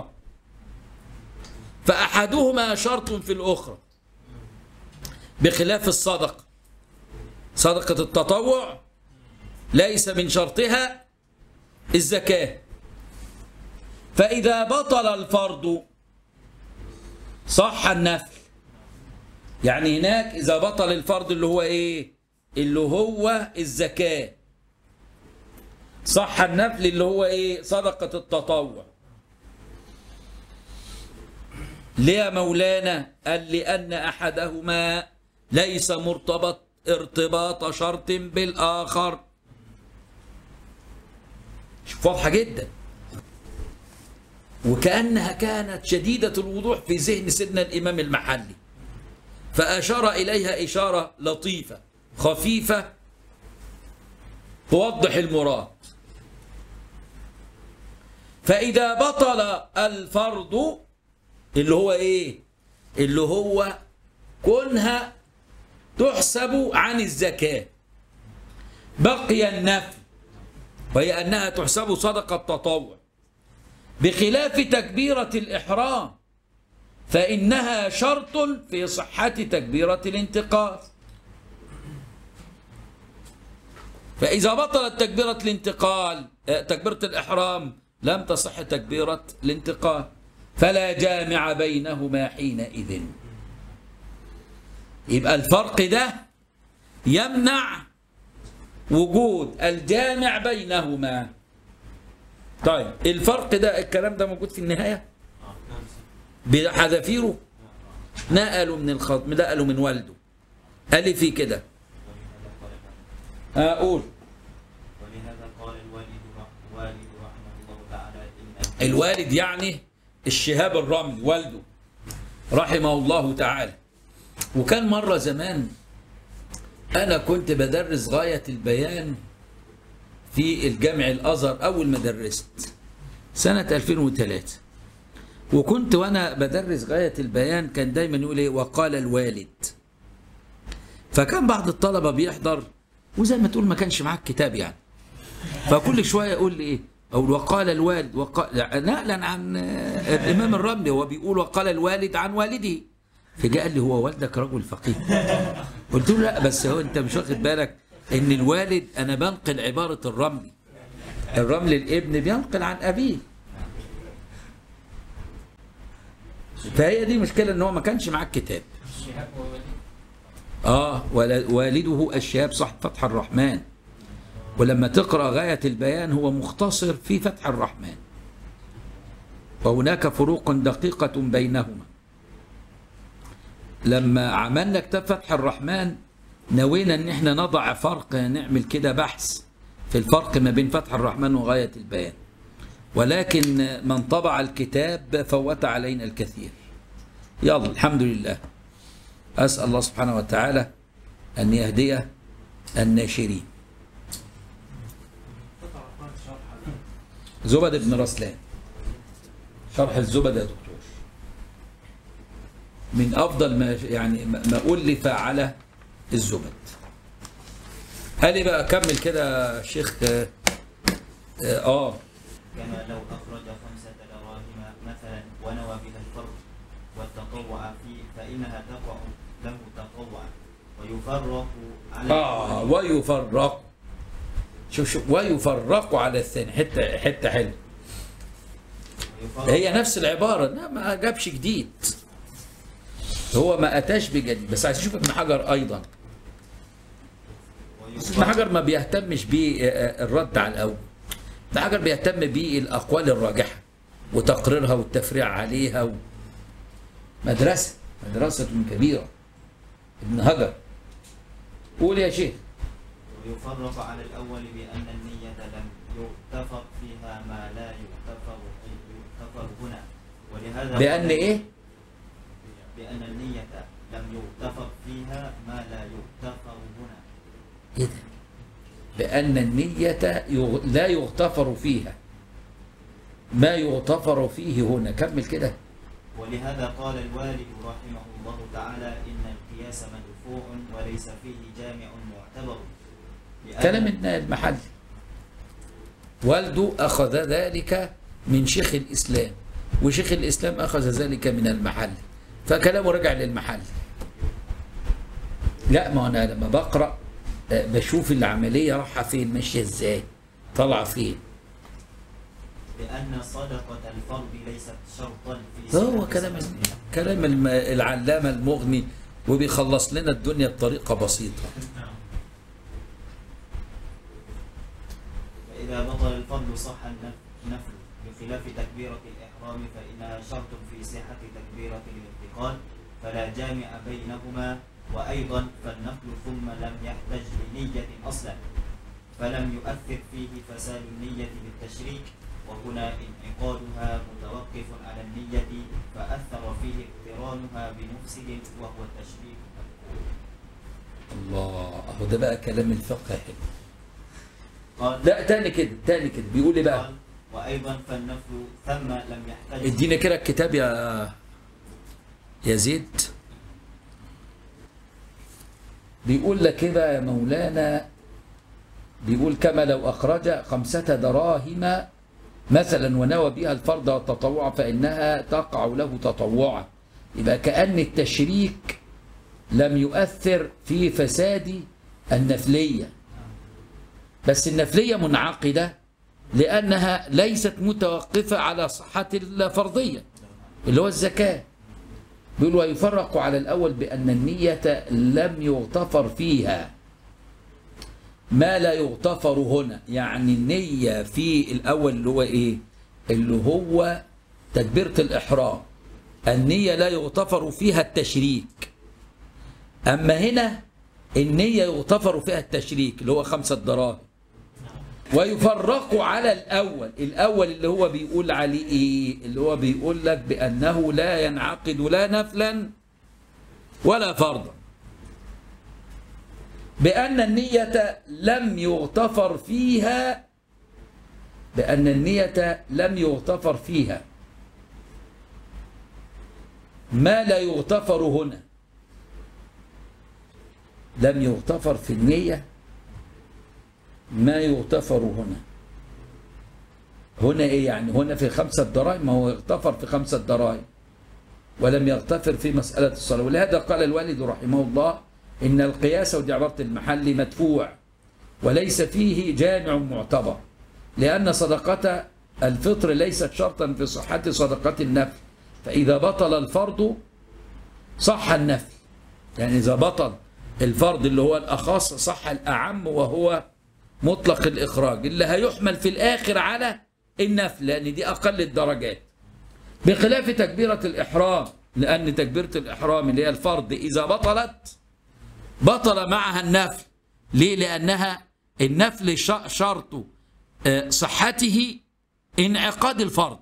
فأحدهما شرط في الأخرى، بخلاف الصدقة. صدقة التطوع ليس من شرطها الزكاة، فإذا بطل الفرض صح النفل. يعني هناك إذا بطل الفرض اللي هو إيه؟ اللي هو الزكاة، صح النفل اللي هو إيه؟ صدقة التطوع. ليه يا مولانا؟ قال لأن أحدهما ليس مرتبط ارتباط شرط بالآخر. شوف واضحة جدا، وكأنها كانت شديدة الوضوح في ذهن سيدنا الإمام المحلي، فأشار إليها إشارة لطيفة خفيفة توضح المراد. فإذا بطل الفرض اللي هو إيه؟ اللي هو كونها تحسب عن الزكاة، بقي النفل وهي أنها تحسب صدقة تطوع، بخلاف تكبيرة الإحرام فإنها شرط في صحة تكبيرة الانتقال. فإذا بطلت تكبيرة الانتقال تكبيرة الإحرام لم تصح تكبيرة الانتقال، فلا جامع بينهما حينئذ. يبقى الفرق ده يمنع وجود الجامع بينهما. طيب الفرق ده الكلام ده موجود في النهاية بحذافيره، نقلوا من الخط، نقلوا من والده، قال في كده. أقول ولهذا قال الوالد رحمه الله تعالى الوالد يعني الشهاب الرملي والده رحمه الله تعالى. وكان مرة زمان أنا كنت بدرس غاية البيان في الجامع الأزهر أول ما درست سنة 2003، وكنت وأنا بدرس غاية البيان كان دايما يقول إيه وقال الوالد. فكان بعض الطلبة بيحضر وزي ما تقول ما كانش معاك كتاب يعني، فكل شوية يقول لي إيه أو وقال الوالد نقلا عن الإمام الرملي هو بيقول وقال الوالد عن والده. فجاء قال لي هو والدك رجل فقيه؟ قلت له لا بس هو أنت مش واخد بالك إن الوالد أنا بنقل عبارة الرملي، الرملي الابن بينقل عن أبيه. فهي دي مشكلة إن هو ما كانش معاك كتاب. والده الشهاب صاحب فتح الرحمن، ولما تقرأ غاية البيان هو مختصر في فتح الرحمن، وهناك فروق دقيقة بينهما. لما عملنا كتاب فتح الرحمن نوينا ان احنا نضع فرق، نعمل كده بحث في الفرق ما بين فتح الرحمن وغاية البيان، ولكن من طبع الكتاب فوت علينا الكثير. يلا الحمد لله، أسأل الله سبحانه وتعالى أن يهدي الناشرين. زبد بن رسلان، شرح الزبد يا دكتور، من أفضل ما يعني ما ألف على الزبد. قال لي بقى كمل كده شيخ. كما لو أخرج 5 دراهم مثلا ونوى بها الفرض والتطوع فيه فإنها تقع له تطوعا ويفرق على ويفرق. شوف ويفرق على الثاني، حته حلوه. هي نفس العباره، لا ما جابش جديد، هو ما اتاش بجديد، بس عايز اشوف ابن حجر ايضا. ابن حجر ما بيهتمش بالرد على الاول، ابن حجر بيهتم بالاقوال الراجحه وتقريرها والتفريع عليها مدرسه كبيره ابن حجر. قول يا شيخ. ويفرق على الأول بأن النية لم يغتفر فيها ما لا يغتفر هنا، ولهذا بأن إيه؟ بأن النية لم يغتفر فيها ما لا يغتفر هنا. إيه ده؟ بأن النية لا يغتفر فيها ما يغتفر فيه هنا. كمل كده. ولهذا قال الوالد رحمه الله تعالى إن القياس مدفوع وليس فيه جامع معتبر. كلام المحلي، والده أخذ ذلك من شيخ الإسلام، وشيخ الإسلام أخذ ذلك من المحلي، فكلامه رجع للمحلي. لا ما أنا لما بقرأ بشوف العملية رايحة فين، ماشية إزاي، طالعة فين. لأن صدقة الفرض ليست شرطا في هو صحة كلام صلاتها. كلام العلامة المغني، وبيخلص لنا الدنيا بطريقة بسيطة. فإذا بطل الفرض صح النفل بخلاف تكبيرة الإحرام فإنها شرط في صحة تكبيرة الانتقال فلا جامع بينهما. وأيضا فالنفل ثم لم يحتج لنية أصلا فلم يؤثر فيه فساد النية بالتشريك، وهنا انعقادها متوقف على النية فأثر فيه اقترانها بمفسد وهو التشريك. الله، اهو ده بقى كلام الفقه. قال لا تاني كده بيقول ايه بقى؟ قال وأيضا فالنفل ثم لم يحتج. ادينا كده الكتاب يا زيد. بيقول لك كده يا مولانا، بيقول كما لو أخرج 5 دراهم مثلا ونوى بها الفرض والتطوع فإنها تقع له تطوعا. يبقى كأن التشريك لم يؤثر في فساد النفلية، بس النفلية منعقدة لأنها ليست متوقفة على صحة الفرضية اللي هو الزكاة. بيقول ويفرق على الأول بأن النية لم يغتفر فيها ما لا يغتفر هنا. يعني النية في الأول اللي هو إيه؟ اللي هو تكبيرة الإحرام، النية لا يغتفر فيها التشريك. أما هنا النية يغتفر فيها التشريك اللي هو 5 دراهم. ويفرق على الأول اللي هو بيقول عليه إيه؟ اللي هو بيقول لك بأنه لا ينعقد لا نفلا ولا فرضا، بأن النية لم يغتفر فيها، بأن النية لم يغتفر فيها ما لا يغتفر هنا. لم يغتفر في النية ما يغتفر هنا. هنا ايه يعني؟ هنا في 5 دراهم، ما هو اغتفر في 5 دراهم ولم يغتفر في مسألة الصلاة. ولهذا قال الوالد رحمه الله إن القياس، ودي عبارة المحل، مدفوع وليس فيه جامع معتبر، لأن صدقة الفطر ليست شرطا في صحة صدقة النفل، فإذا بطل الفرض صح النفل. يعني إذا بطل الفرض اللي هو الأخص صح الأعم وهو مطلق الإخراج اللي هيحمل في الآخر على النفل، لأن دي أقل الدرجات، بخلاف تكبيرة الإحرام، لأن تكبيرة الإحرام اللي هي الفرض إذا بطلت بطل معها النفل. ليه؟ لأنها النفل شرط صحته انعقاد الفرض.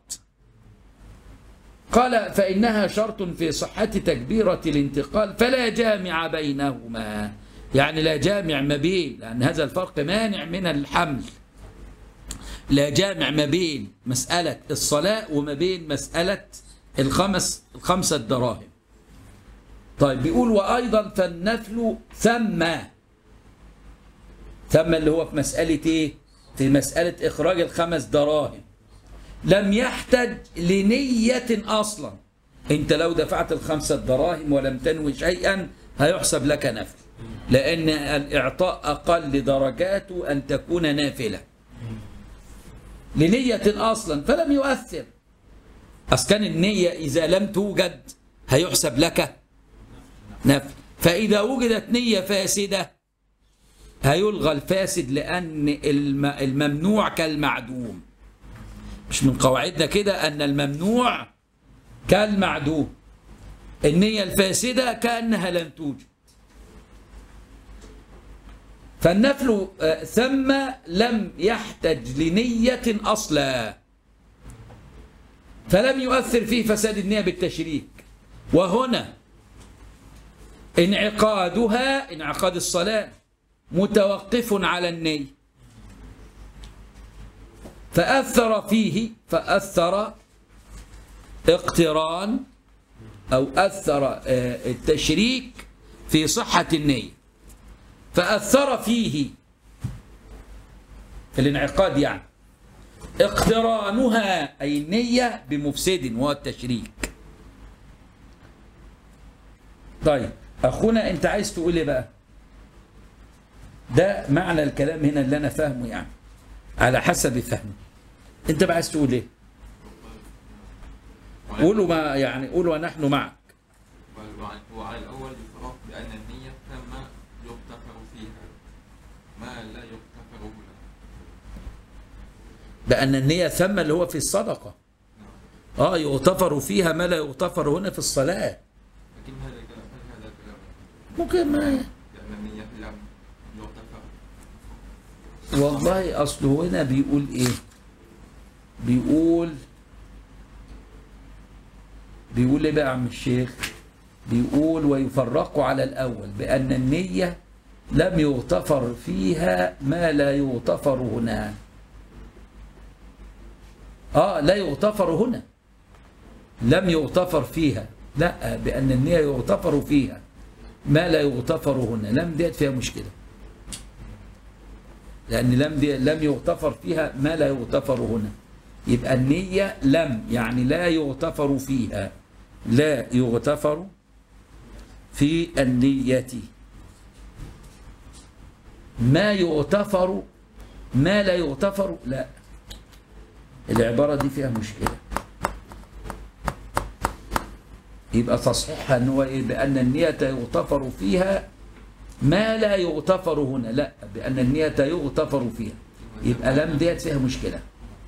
قال فإنها شرط في صحة تكبيرة الانتقال فلا جامع بينهما. يعني لا جامع ما بين، لأن هذا الفرق مانع من الحمل، لا جامع ما بين مسألة الصلاة وما بين مسألة ال5 دراهم. طيب بيقول وأيضا فالنفل ثم اللي هو في مسألة إيه؟ في مسألة إخراج ال5 دراهم لم يحتج لنية أصلا. أنت لو دفعت ال5 دراهم ولم تنوي شيئا هيحسب لك نفل، لأن الإعطاء أقل درجاته أن تكون نافلة لنية أصلا فلم يؤثر. أسكن النية إذا لم توجد هيحسب لك نفل، فإذا وجدت نية فاسدة هيلغى الفاسد، لأن الممنوع كالمعدوم. مش من قواعدنا كده أن الممنوع كالمعدوم، النية الفاسدة كأنها لم توجد. فالنفل ثم لم يحتج لنية أصلا فلم يؤثر فيه فساد النية بالتشريك. وهنا انعقادها، انعقاد الصلاة، متوقف على النية، فأثر اقتران أو أثر التشريك في صحة النية، فأثر فيه في الانعقاد يعني اقترانها أي النية بمفسد وهو التشريك. طيب أخونا أنت عايز تقول إيه بقى؟ ده معنى الكلام هنا اللي أنا فاهمه، يعني على حسب فهمي انت بقى عايز تقول ايه؟ قولوا ما يعني قولوا ونحن معك. وعلى الأول يفرق بأن النية ثم يغتفر فيها ما لا يغتفر هنا. بأن النية ثم اللي هو في الصدقة. يغتفر فيها ما لا يغتفر هنا في الصلاة. لكن هذا كلام ممكن ما لأن النية لم يغتفر. والله أصله هنا بيقول إيه؟ بيقول إيه بقى يا عم الشيخ؟ بيقول ويفرق على الأول بأن النية لم يغتفر فيها ما لا يغتفر هنا. لا يغتفر هنا، لم يغتفر فيها، لا، بأن النية يغتفر فيها ما لا يغتفر هنا. لم ديت فيها مشكلة، لأن لم يغتفر فيها ما لا يغتفر هنا. يبقى النية لم يعني لا يغتفر فيها، لا يغتفر في النية ما يغتفر ما لا يغتفر، لا، العبارة دي فيها مشكلة. يبقى تصحيحها ان هو ايه؟ بأن النية يغتفر فيها ما لا يغتفر هنا، لا، بأن النية يغتفر فيها. يبقى لم ديت فيها مشكلة.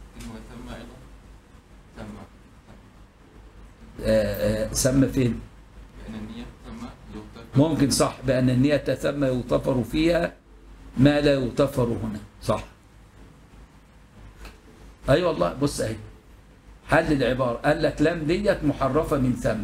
سمى فين؟ بأن النية ثم يغتفر. ممكن صح، بأن النية ثم يغتفر فيها ما لا يغتفر هنا، صح. أي والله، بص أهي حل العبارة، قال لك لم ديت محرفة من ثم.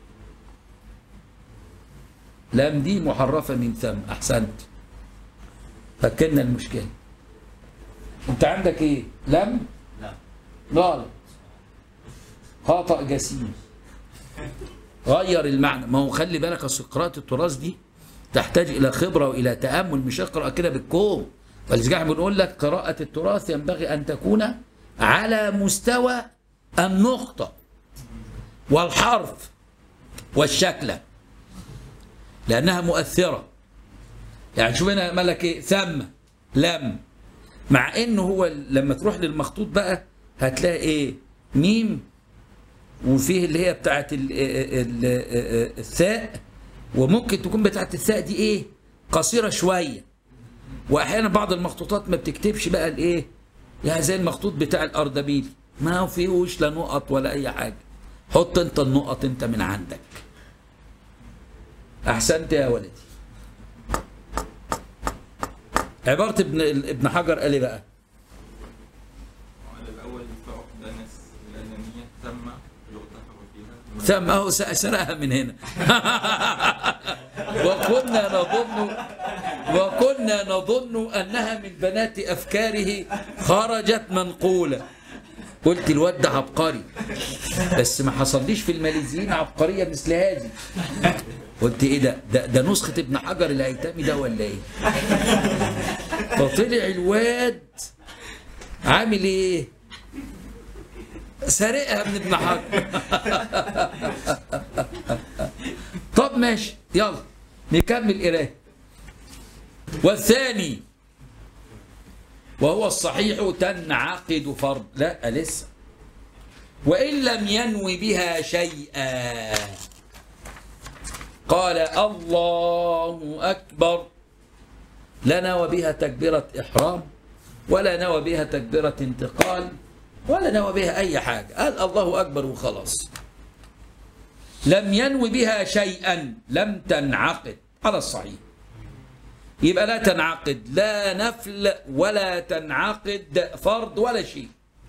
لم دي محرفة من ثم، أحسنت، فكرنا المشكلة. أنت عندك إيه؟ لم؟ لا، غلط، خطأ جسيم، غير المعنى. ما هو خلي بالك، أصل قراءة التراث دي تحتاج إلى خبرة وإلى تأمل، مش اقرأ كده بالكوم. فلذلك احنا بنقول لك قراءة التراث ينبغي أن تكون على مستوى النقطة والحرف والشكلة، لأنها مؤثرة. يعني شوف هنا مالك إيه؟ ثم، لم، مع إنه هو لما تروح للمخطوط بقى هتلاقي إيه؟ ميم، وفيه اللي هي بتاعت الثاء، وممكن تكون بتاعت الثاء دي إيه؟ قصيرة شوية. وأحيانا بعض المخطوطات ما بتكتبش بقى الإيه؟ يعني زي المخطوط بتاع الأردبيلي، ما هو فيهوش لا نقط ولا أي حاجة. حط أنت النقط أنت من عندك. أحسنت يا ولدي. عبارة ابن حجر قال إيه بقى؟ وعلى الأول يفرق بأن النية ثم يغتفر فيها. ثم أهو سرقها من هنا. وكنا نظن أنها من بنات أفكاره خرجت منقولة. قلت الواد ده عبقري، بس ما حصليش في الماليزيين عبقرية مثل هذه. قلت ايه ده نسخة ابن حجر الهيثمي ده ولا ايه؟ فطلع الواد عامل ايه؟ سارقها من ابن حجر. طب ماشي، يلا نكمل قرايه. والثاني وهو الصحيح تنعقد فرض، لا لسه، وإن لم ينوي بها شيئا. قال الله أكبر، لا نوى بها تكبيرة إحرام ولا نوى بها تكبيرة انتقال ولا نوى بها أي حاجة، قال الله أكبر وخلاص. لم ينوي بها شيئا لم تنعقد على الصحيح. يبقى لا تنعقد لا نفل ولا تنعقد فرض ولا شيء.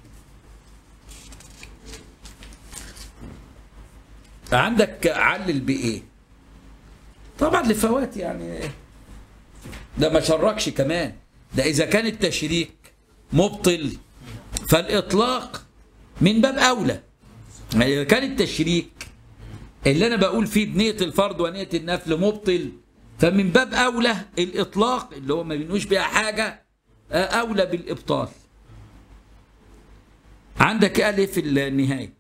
عندك علل بإيه؟ طبعا لفوات، يعني ده ما شركش كمان. ده إذا كان التشريك مبطل فالإطلاق من باب أولى. إذا كان التشريك اللي أنا بقول فيه بنية الفرض ونية النفل مبطل، فمن باب أولى الإطلاق اللي هو ما بينوش بيها حاجة أولى بالإبطال. عندك قال إيه في النهاية؟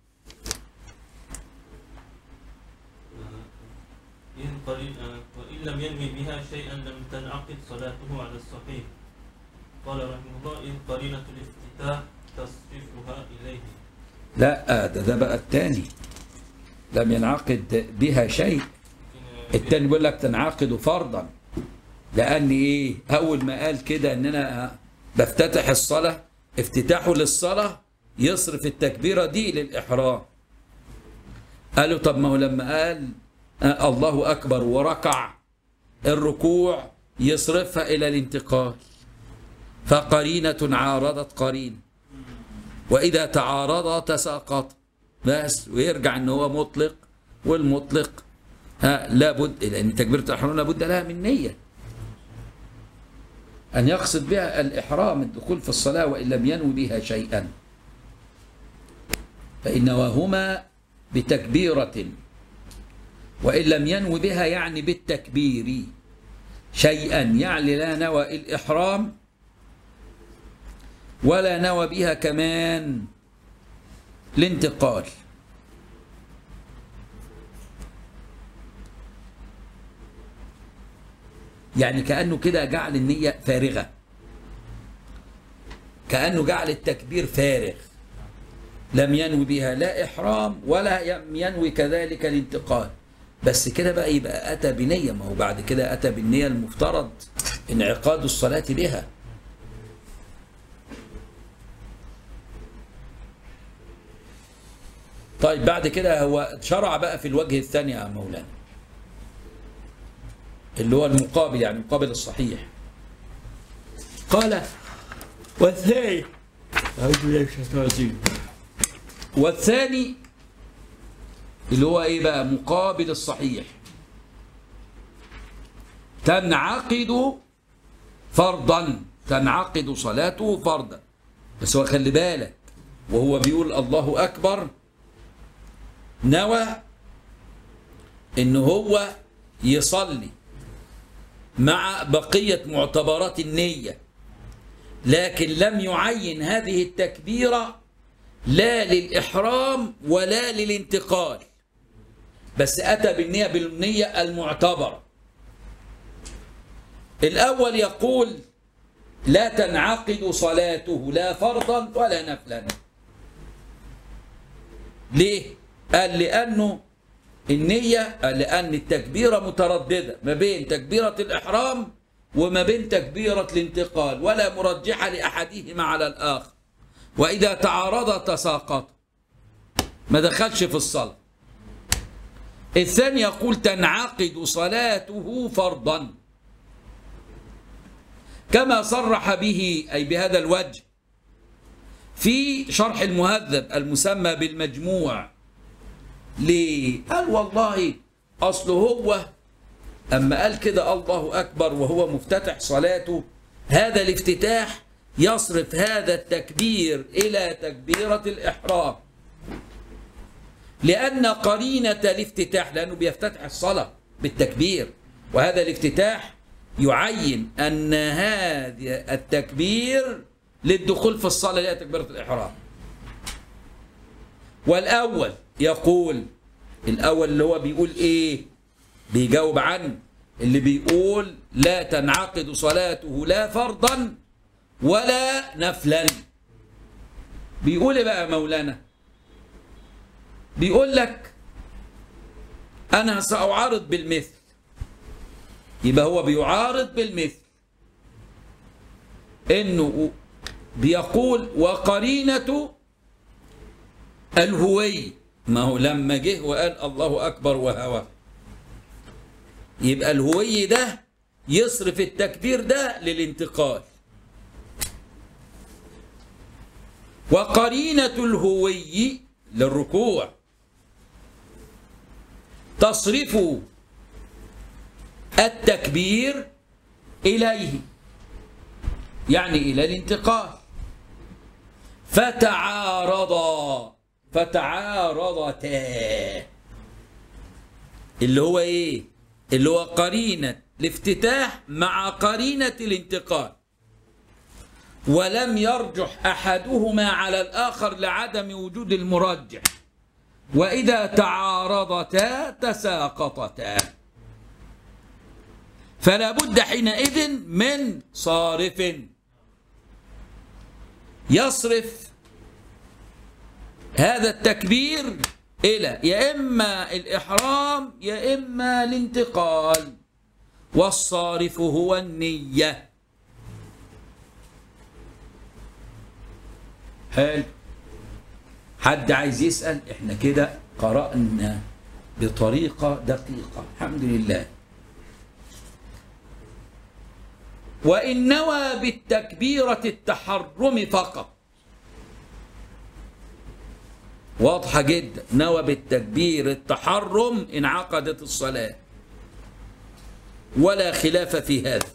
وإن لم ينوي بها شيئا لم تنعقد صلاته على الصحيح. قال رحمه الله إن قرينة الافتتاح تصرفها إليه. لا ده بقى الثاني، لم ينعقد بها شيء. الثاني بيقول لك تنعقد فرضا، لأن إيه؟ أول ما قال كده إن أنا بفتتح الصلاة، افتتاحه للصلاة يصرف التكبيرة دي للإحرام. قالوا طب ما هو لما قال الله أكبر وركع، الركوع يصرفها إلى الانتقال، فقرينة عارضت قرينة، وإذا تعارض تساقط بس، ويرجع إن هو مطلق، والمطلق لابد، لأن تكبيرة الإحرام لابد لها من نية أن يقصد بها الإحرام الدخول في الصلاة، وإن لم ينوي بها شيئا، فإن نواهما بتكبيرة، وإن لم ينوي بها يعني بالتكبير شيئا، يعني لا نوى الإحرام ولا نوى بها كمان الانتقال. يعني كأنه كده جعل النية فارغة، كأنه جعل التكبير فارغ، لم ينوي بها لا إحرام ولا ينوي كذلك الانتقال. بس كده بقى يبقى أتى بنية، ما هو بعد كده أتى بالنية المفترض انعقاد الصلاة بها. طيب بعد كده هو شرع بقى في الوجه الثاني يا مولانا، اللي هو المقابل، يعني مقابل الصحيح. قال والثاني والثاني اللي هو ايه بقى؟ مقابل الصحيح تنعقد فرضا، تنعقد صلاته فرضا. بس هو خلي بالك، وهو بيقول الله أكبر نوى إن هو يصلي مع بقية معتبرات النية، لكن لم يعين هذه التكبيرة لا للإحرام ولا للانتقال، بس أتى بالنية المعتبرة. الأول يقول لا تنعقد صلاته لا فرضا ولا نفلا. ليه؟ قال لأنه النية، لأن التكبيرة مترددة ما بين تكبيرة الإحرام وما بين تكبيرة الانتقال، ولا مرجحة لأحدهما على الآخر، وإذا تعارض تساقط، ما دخلش في الصلاة. الثاني يقول تنعقد صلاته فرضا، كما صرح به أي بهذا الوجه في شرح المهذب المسمى بالمجموع. ليه؟ قال والله أصل هو أما قال كده الله أكبر وهو مفتتح صلاته، هذا الافتتاح يصرف هذا التكبير إلى تكبيرة الإحرام، لأن قرينة الافتتاح، لأنه بيفتتح الصلاة بالتكبير، وهذا الافتتاح يعين أن هذا التكبير للدخول في الصلاة هي تكبيرة الإحرام. والأول يقول، الأول اللي هو بيقول إيه؟ بيجاوب عن اللي بيقول لا تنعقد صلاته لا فرضا ولا نفلا. بيقول إيه بقى مولانا؟ بيقول لك أنا سأعارض بالمثل، يبقى هو بيعارض بالمثل، إنه بيقول وقرينة الهوي، ما هو لما جه وقال الله أكبر وهوى، يبقى الهوي ده يصرف التكبير ده للانتقال، وقرينة الهوي للركوع تصرف التكبير إليه، يعني إلى الانتقال. فتعارضتا اللي هو إيه؟ اللي هو قرينة الافتتاح مع قرينة الانتقال، ولم يرجح أحدهما على الآخر لعدم وجود المرجح، وإذا تعارضتا تساقطتا، فلا بد حينئذ من صارف يصرف هذا التكبير إلى يا إما الإحرام يا إما الانتقال، والصارف هو النية. حلو. حد عايز يسأل؟ احنا كده قرأنا بطريقة دقيقة الحمد لله. وإن نوى بالتكبيرة التحرم فقط، واضحة جدا، نوى بالتكبير التحرم انعقدت الصلاة ولا خلاف في هذا.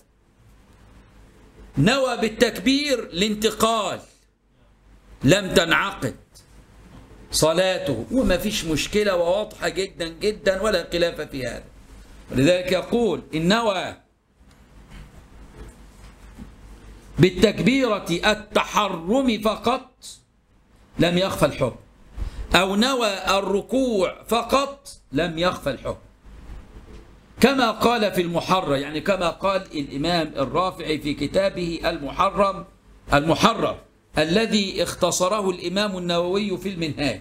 نوى بالتكبير الانتقال لم تنعقد صلاته وما فيش مشكلة وواضحة جدا جدا ولا خلاف في هذا. ولذلك يقول إن نوى بالتكبيرة التحرم فقط لم يخفى الحكم، أو نوى الركوع فقط لم يخفى الحكم، كما قال في المحرر، يعني كما قال الإمام الرافعي في كتابه المحرر الذي اختصره الإمام النووي في المنهاج،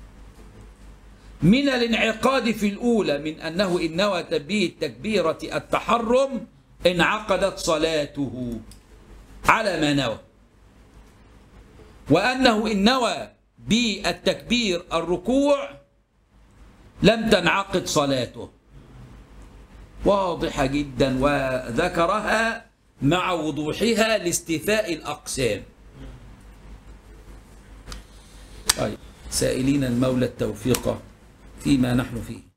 من الانعقاد في الأولى من أنه إن نوى بالتكبيرة التحرم انعقدت صلاته على ما نوى، وأنه إن نوى بالتكبير الركوع لم تنعقد صلاته. واضحة جدا، وذكرها مع وضوحها لاستيفاء الأقسام. طيب، سائلين المولى التوفيق فيما نحن فيه.